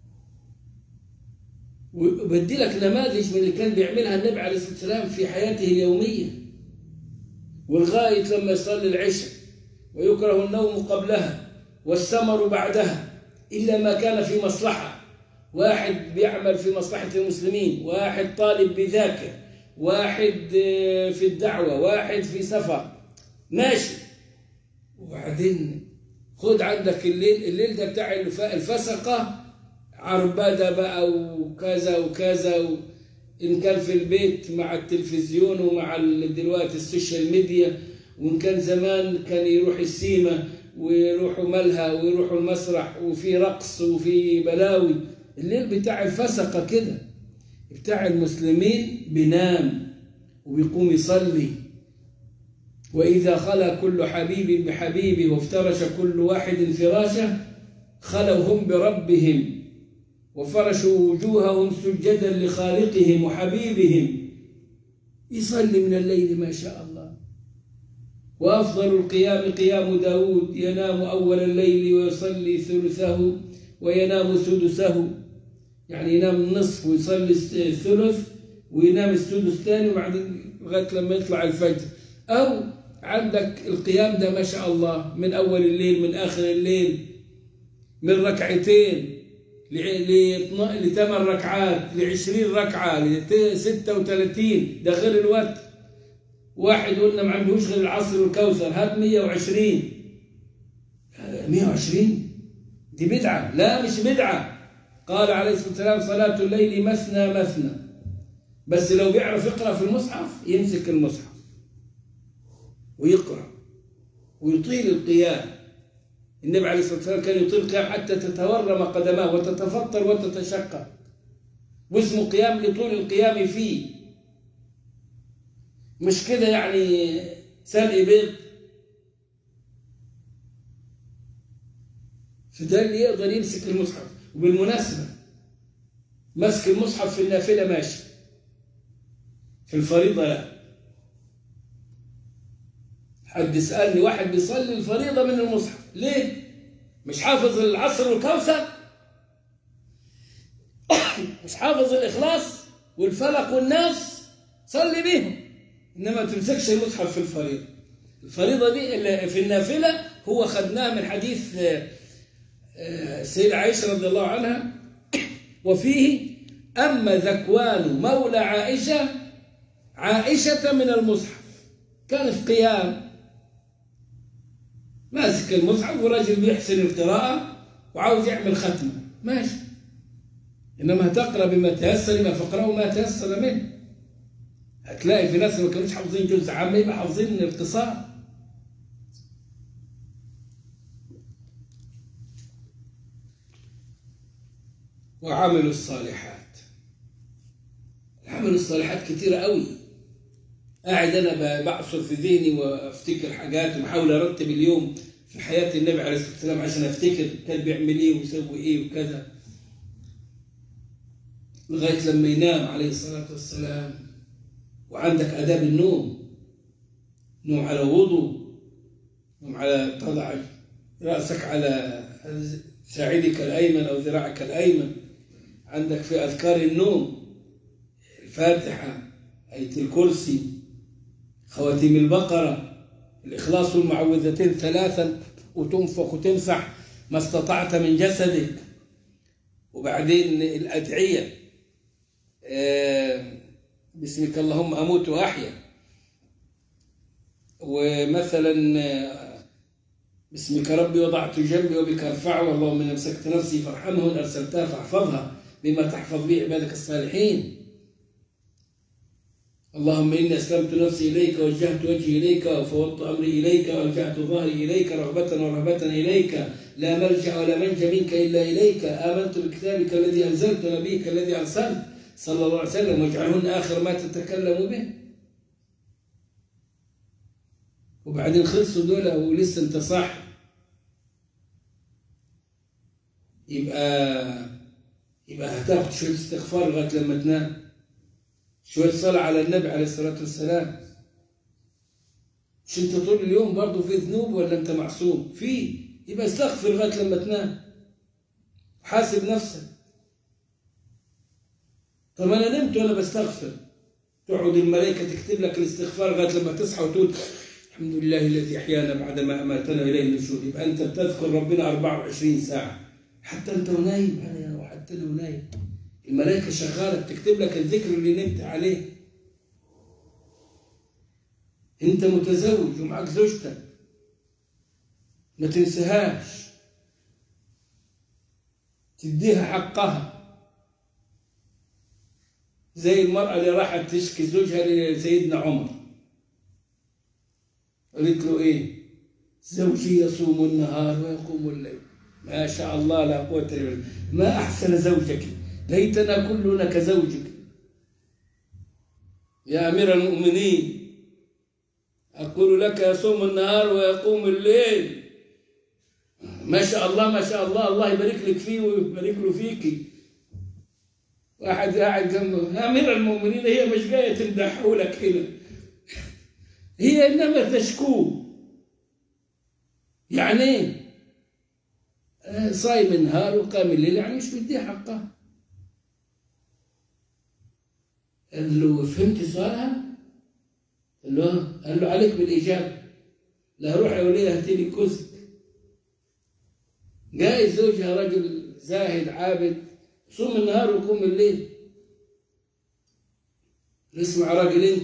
وبدي لك نماذج من اللي كان بيعملها النبي عليه الصلاة والسلام في حياته اليومية. ولغاية لما يصلي العشاء، ويكره النوم قبلها والسمر بعدها، إلا ما كان في مصلحة. واحد بيعمل في مصلحة المسلمين، واحد طالب بيذاكر، واحد في الدعوة، واحد في سفر، ماشي. وبعدين خد عندك الليل، الليل ده بتاع الفسقة، عربدة بقى وكذا وكذا، و... إن كان في البيت مع التلفزيون ومع دلوقتي السوشيال ميديا، وإن كان زمان كان يروح السيما ويروحوا ملهى ويروحوا المسرح وفي رقص وفي بلاوي. الليل بتاع الفسقة كده. بتاع المسلمين بينام وبيقوم يصلي. وإذا خلا كل حبيب بحبيبه وافترش كل واحد فراشه، خلوا هم بربهم وفرشوا وجوههم سجدا لخالقهم وحبيبهم. يصلي من الليل ما شاء الله. وأفضل القيام قيام داود، ينام أول الليل ويصلي ثلثه وينام سدسه، يعني ينام النصف ويصلي الثلث وينام السدس الثاني، وبعدين لغاية لما يطلع الفجر. أو عندك القيام ده ما شاء الله من أول الليل، من آخر الليل، من ركعتين لثمان ركعات، لعشرين ركعة، لستة وثلاثين، ده غير الوتر. واحد قلنا ما عندهوش غير العصر والكوثر، هات مية وعشرين. مية وعشرين دي بدعة؟ لا مش بدعة. قال عليه الصلاة والسلام صلاة الليل مثنى مثنى. بس لو بيعرف يقرأ في المصحف يمسك المصحف ويقرأ. ويطيل القيام. النبي عليه الصلاة والسلام كان يطيل القيام حتى تتورم قدماه وتتفطر وتتشقق، واسمه قيام لطول القيام فيه، مش كده يعني سلق بيض. فده اللي يقدر يمسك المصحف. وبالمناسبة مسك المصحف في النافلة ماشي، في الفريضة لا. حد سألني واحد بيصلي الفريضة من المصحف ليه؟ مش حافظ العصر والكوثر؟ مش حافظ الإخلاص والفلق والناس؟ صلي بيهم، إنما ما تمسكش المصحف في الفريضة. الفريضة دي اللي في النافلة هو خدناها من حديث السيدة عائشة رضي الله عنها، وفيه أما ذكوان مولى عائشة عائشة من المصحف، كان في قيام ماسك المصحف وراجل بيحسن القراءة وعاوز يعمل ختمة ماشي، إنما هتقرأ بما تيسر، ما فقرأوا ما تيسر منه. هتلاقي في ناس ما كانوش حافظين جزء عام يبقى حافظين القصار. وعملوا الصالحات. عملوا الصالحات كتيرة قوي. قاعد أنا بعصر في ذهني وأفتكر حاجات وبحاول أرتب اليوم في حياة النبي عليه الصلاة والسلام عشان أفتكر كان بيعمل إيه ويسوي إيه وكذا، لغاية لما ينام عليه الصلاة والسلام. وعندك آداب النوم، نوم على وضوء، نوم على تضع رأسك على ساعدك الأيمن أو ذراعك الأيمن. عندك في أذكار النوم الفاتحة، آية الكرسي، خواتيم البقرة، الإخلاص والمعوذتين ثلاثا، وتنفخ وتمسح ما استطعت من جسدك. وبعدين الأدعية، باسمك اللهم أموت وأحيا، ومثلا باسمك ربي وضعت جنبي وبك أرفعه، اللهم إن أمسكت نفسي فارحمه وإن أرسلتها فاحفظها بما تحفظ به عبادك الصالحين. اللهم إني أسلمت نفسي إليك ووجهت وجهي إليك وفوضت أمري إليك وألجأت ظهري إليك رغبة ورهبة إليك، لا ملجأ ولا منجا منك إلا إليك. آمنت بكتابك الذي أنزلت ونبيك الذي أرسلت صلى الله عليه وسلم، واجعلهن آخر ما تتكلم به. وبعدين خلصوا دول ولسه أنت صح، يبقى يبقى هتاخد شوية استغفار لغاية لما تنام، شوية صلاة على النبي عليه الصلاة والسلام. مش أنت طول اليوم برضه في ذنوب ولا أنت معصوم؟ في، يبقى استغفر لغاية لما تنام، حاسب نفسك. طب أنا نمت وأنا بستغفر، تقعد الملائكة تكتب لك الاستغفار لغاية لما تصحى وتقول الحمد لله الذي أحيانا بعدما أماتنا إليه النشور. يبقى أنت بتذكر ربنا أربعة وعشرين ساعة، حتى أنت ونايم، يعني وحتى لو نايم الملائكة شغالة بتكتب لك الذكر اللي نمت عليه. أنت متزوج ومعك زوجتك، ما تنساهاش، تديها حقها. زي المرأة اللي راحت تشكي زوجها لسيدنا عمر، قالت له إيه؟ زوجي يصوم النهار ويقوم الليل. ما شاء الله لا قوة إلا بالله، ما أحسن زوجك، ليتنا كلنا كزوجك يا أمير المؤمنين. أقول لك يصوم النهار ويقوم الليل، ما شاء الله ما شاء الله، الله يبارك لك فيه ويبارك له فيكي. واحد قاعد جنبه يا أمير المؤمنين، هي مش جاية تمدحه لك هنا، هي إنما تشكوه. يعني إيه؟ صايم النهار وقام الليل، يعني مش بديه حقها. قال له فهمت سؤالها؟ قال له قال له عليك بالإجابة، لا روح يا وليه هاتي لي كوزك. جاي زوجها راجل زاهد عابد، صوم النهار وقوم الليل. اسمع راجل انت،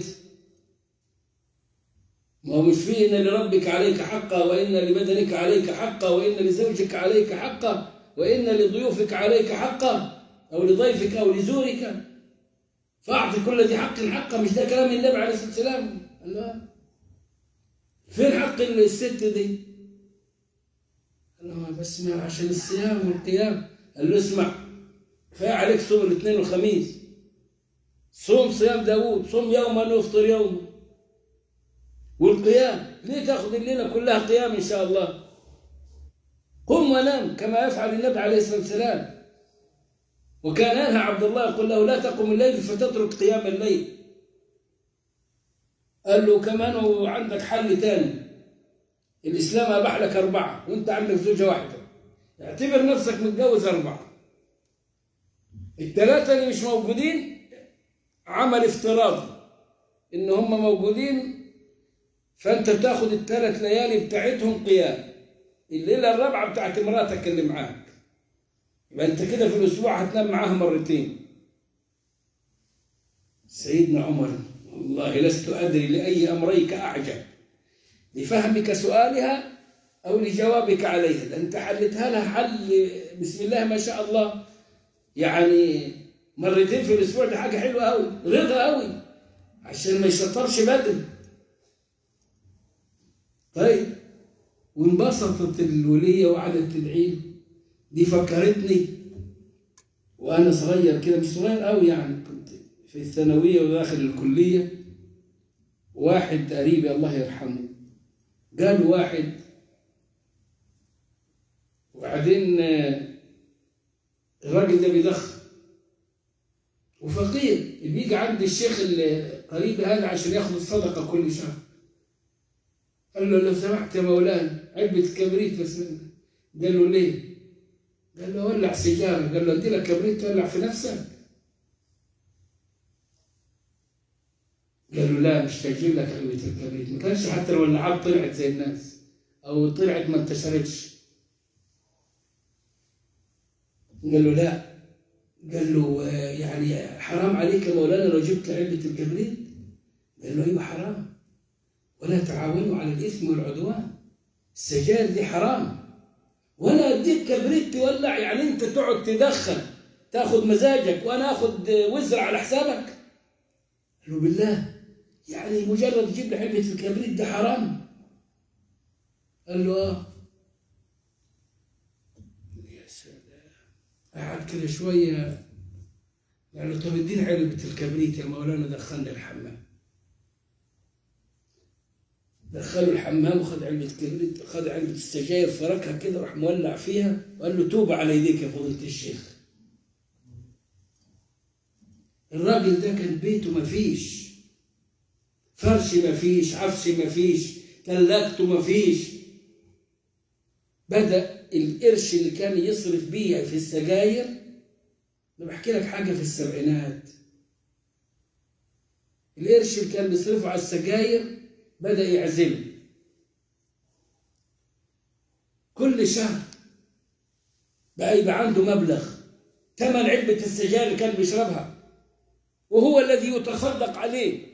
ما هو مش فيه إن لربك عليك حقا، وإن لبدنك عليك حقا، وإن لزوجك عليك حقا، وإن لضيوفك عليك حقا، أو لضيفك أو لزورك، فأعطي كل ذي حق حقه. مش ده كلام النبي عليه الصلاة والسلام؟ الله. فين حق الست دي؟ قال له بس ما عشان الصيام والقيام. قال له اسمع، كفايه عليك صوم الاثنين والخميس، صوم صيام داوود، صوم يوما وافطر يوما. والقيام ليه تاخذ الليله كلها قيام ان شاء الله؟ قم ونام كما يفعل النبي عليه الصلاه والسلام. وكان ينهى عبد الله يقول له لا تقم الليل فتترك قيام الليل. قال له كمان وعندك حل ثاني، الاسلام اباح لك اربعه وانت عندك زوجه واحده، اعتبر نفسك متجوز اربعه. الثلاثه اللي مش موجودين عمل افتراضي ان هم موجودين، فانت بتاخد الثلاث ليالي بتاعتهم قيام، الليله الرابعه بتاعت مراتك اللي معاك، يبقى انت كده في الاسبوع هتنام معاها مرتين. سيدنا عمر والله لست ادري لاي امريك اعجب، لفهمك سؤالها او لجوابك عليها، ده انت حلتها لها حل بسم الله ما شاء الله، يعني مرتين في الاسبوع دي حاجه حلوه قوي، رضا قوي عشان ما يشطرش بدري. طيب وانبسطت الوليه وقعدت تدعي. دي فكرتني وانا صغير كده، مش صغير قوي يعني، كنت في الثانويه وداخل الكليه. واحد قريبي الله يرحمه قال واحد، وبعدين الراجل ده بيدخن وفقير، بيجي عند الشيخ القريب هذا عشان ياخد الصدقه كل شهر. قال له لو سمحت يا مولانا علبه كبريت بس منك. قال له ليه؟ قال له ولع سيجاره. قال له ادي لك كبريت تولع في نفسك؟ قال له لا مش هجيب لك علبه الكبريت. ما كانش حتى لو الولعات طلعت زي الناس او طلعت ما انتشرتش. قال له لا. قال له يعني حرام عليك يا مولانا لو جبت علبه الكبريت؟ قال له ايوه حرام، ولا تعاونوا على الاثم والعدوان، السجاير دي حرام، وانا اديك كبريت تولع، يعني انت تقعد تدخن تاخذ مزاجك وانا اخذ وزر على حسابك؟ قال له بالله يعني مجرد تجيب لي علبه الكبريت ده حرام؟ قال له اه. يا سلام. قعد كده شويه قال له طب اديني علبه الكبريت يا مولانا دخلني الحمام. دخله الحمام وخد علبه كبريت، خد علبه السجاير فركها كده راح مولع فيها وقال له توب على يديك يا فضيله الشيخ. الراجل ده كان بيته مفيش، فرش مفيش، عفش مفيش، ثلاجته مفيش. بدأ القرش اللي كان يصرف بيه في السجاير، انا بحكي لك حاجه في السبعينات، القرش اللي كان بيصرفه على السجاير بدأ يعزله كل شهر، بقى يبقى عنده مبلغ ثمن علبة السجاير اللي كان بيشربها، وهو الذي يتصدق عليه.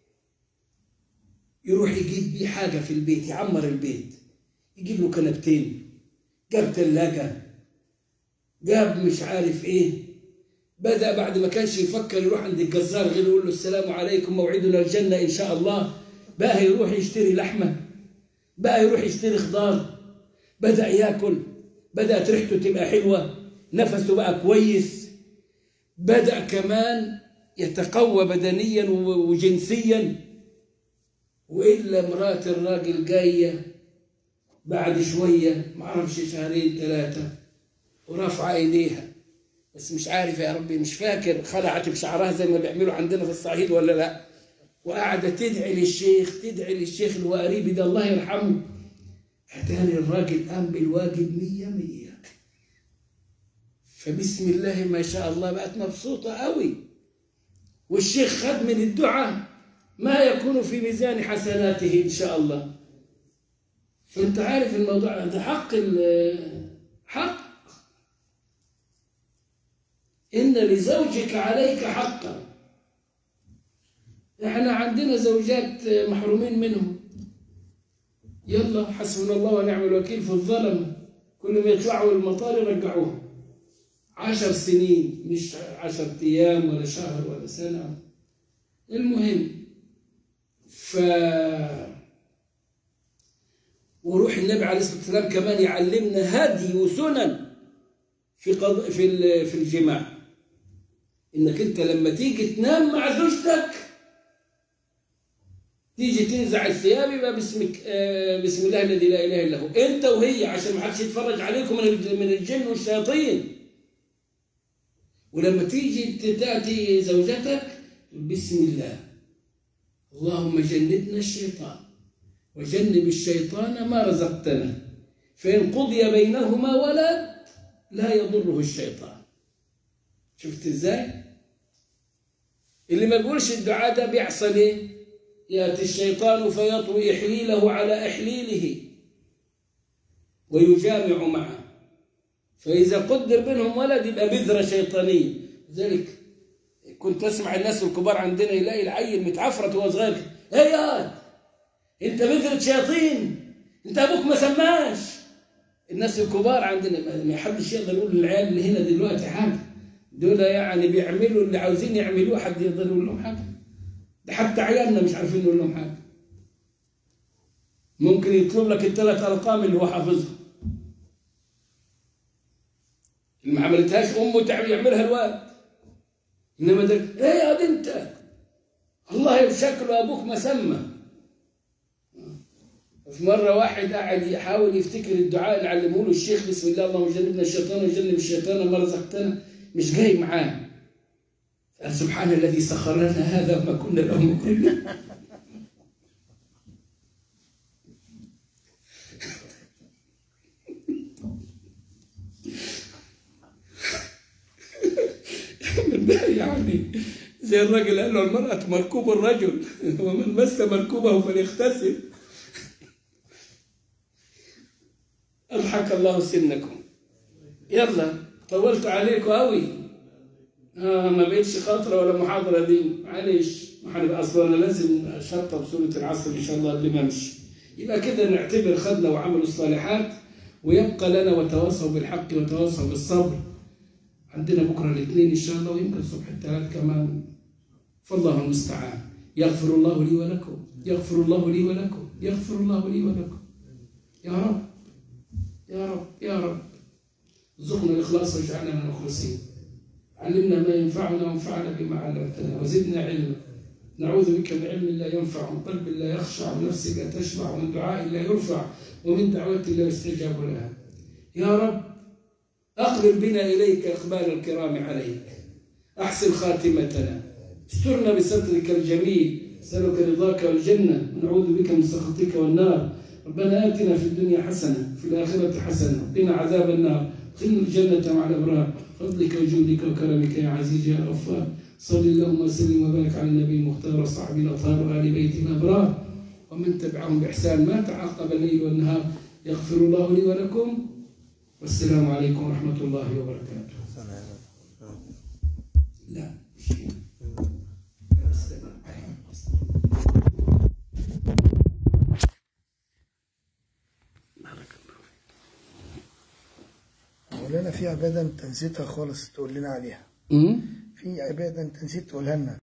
يروح يجيب بيه حاجة في البيت، يعمر البيت، يجيب له كنبتين، جاب ثلاجة، جاب مش عارف ايه. بدأ بعد ما كانش يفكر يروح عند الجزار غير يقول له السلام عليكم موعدنا الجنة إن شاء الله، بقى يروح يشتري لحمة، بقى يروح يشتري خضار، بدأ ياكل، بدأت ريحته تبقى حلوة، نفسه بقى كويس، بدأ كمان يتقوى بدنيا وجنسيا. وإلا مرات الراجل جاية بعد شوية معرفش شهرين ثلاثة ورافعة ايديها، بس مش عارف يا ربي مش فاكر خلعت بشعرها زي ما بيعملوا عندنا في الصعيد ولا لا، وقاعدة تدعي للشيخ، تدعي للشيخ اللي هو قريبي ده الله يرحمه. اتاري الراجل قام بالواجب مية مية، فبسم الله ما شاء الله بقت مبسوطة قوي، والشيخ خد من الدعاء ما يكون في ميزان حسناته إن شاء الله. فأنت عارف الموضوع ده حق حق، إن لزوجك عليك حقا. إحنا عندنا زوجات محرومين منهم، يلا حسبنا الله ونعم الوكيل في الظلم، كل ما يطلعوا المطار يرجعوهم عشر سنين، مش عشر أيام ولا شهر ولا سنة. المهم ف وروح النبي عليه الصلاة والسلام كمان يعلمنا هدي وسنن في قض... في في الجماع، انك انت لما تيجي تنام مع زوجتك تيجي تنزع الثياب يبقى باسمك آه بسم الله الذي لا اله الا هو، انت وهي، عشان ما حدش يتفرج عليكم من من الجن والشياطين. ولما تيجي تاتي زوجتك بسم الله، اللهم جنبنا الشيطان وجنب الشيطان ما رزقتنا، فإن قضي بينهما ولد لا يضره الشيطان. شفت ازاي؟ اللي ما بيقولش الدعاء ده بيحصل ايه؟ ياتي الشيطان فيطوي احليله على احليله ويجامع معه، فاذا قدر بينهم ولد يبقى بذره شيطانيه. لذلك كنت اسمع الناس الكبار عندنا يلاقي العيل متعفرت وهو صغير، ايه يا انت بذره شياطين، انت ابوك ما سماش. الناس الكبار عندنا ما حدش يقدر يقول للعيال اللي هنا دلوقتي حاجه، دول يعني بيعملوا اللي عاوزين يعملوه، حد يقدر يقول لهم حاجه؟ ده حتى عيالنا مش عارفين نقول لهم حاجه. ممكن يطلب لك الثلاث ارقام اللي هو حافظها، اللي ما عملتهاش امه يعملها الواد. انما ده ايه يا دي انت، الله بشكله ابوك ما سمى. في مره واحد قاعد يحاول يفتكر الدعاء اللي علمه له الشيخ، بسم الله اللهم جنبنا الشيطان وجنب الشيطان ما رزقتنا، مش جاي معاه. قال سبحان الذي سخر لنا هذا وما كنا له مقرنين. يعني زي الراجل قال له المرأة مركوب الرجل ومن مس مركوبه فليغتسل. أضحك الله سنكم. يلا طولت عليكم قوي. آه ما بقتش خاطرة ولا محاضرة دي، معلش. ما هنبقى أصلا أنا لازم أشطب سورة العصر إن شاء الله قبل ما أمشي. يبقى كده نعتبر خدنا وعملوا الصالحات، ويبقى لنا وتواصوا بالحق وتواصوا بالصبر. عندنا بكرة الاثنين إن شاء الله، ويمكن الصبح الثلاث كمان، فالله المستعان. يغفر الله لي ولكم، يغفر الله لي ولكم، يغفر الله لي ولكم. يا رب يا رب يا رب ارزقنا الإخلاص واجعلنا من المخلصين. علمنا ما ينفعنا وانفعنا بما علمتنا وزدنا علما. نعوذ بك من علم لا ينفع، ومن قلب لا يخشع، ومن نفس لا تشبع، ومن دعاء لا يرفع، ومن دعوة لا يستجاب لها. يا رب أقبل بنا إليك إقبال الكرام عليك، أحسن خاتمتنا، استرنا بسترك الجميل، نسألك رضاك والجنة، ونعوذ بك من سخطك والنار. ربنا آتنا في الدنيا حسنة وفي الآخرة حسنة وقنا عذاب النار، ادخلنا الجنة مع الأبرار، فضلك وجودك وكرمك يا عزيز يا غفار. صل اللهم وسلم وبارك على النبي المختار وصحبه الأطهار وآل بيته الأبرار ومن تبعهم بإحسان ما تعاقب الليل والنهار. يغفر الله لي ولكم، والسلام عليكم ورحمة الله وبركاته. لا شيء. مولانا في عبادة انت نسيتها خالص تقول لنا عليها. في عبادة انت نسيت تقولها لنا.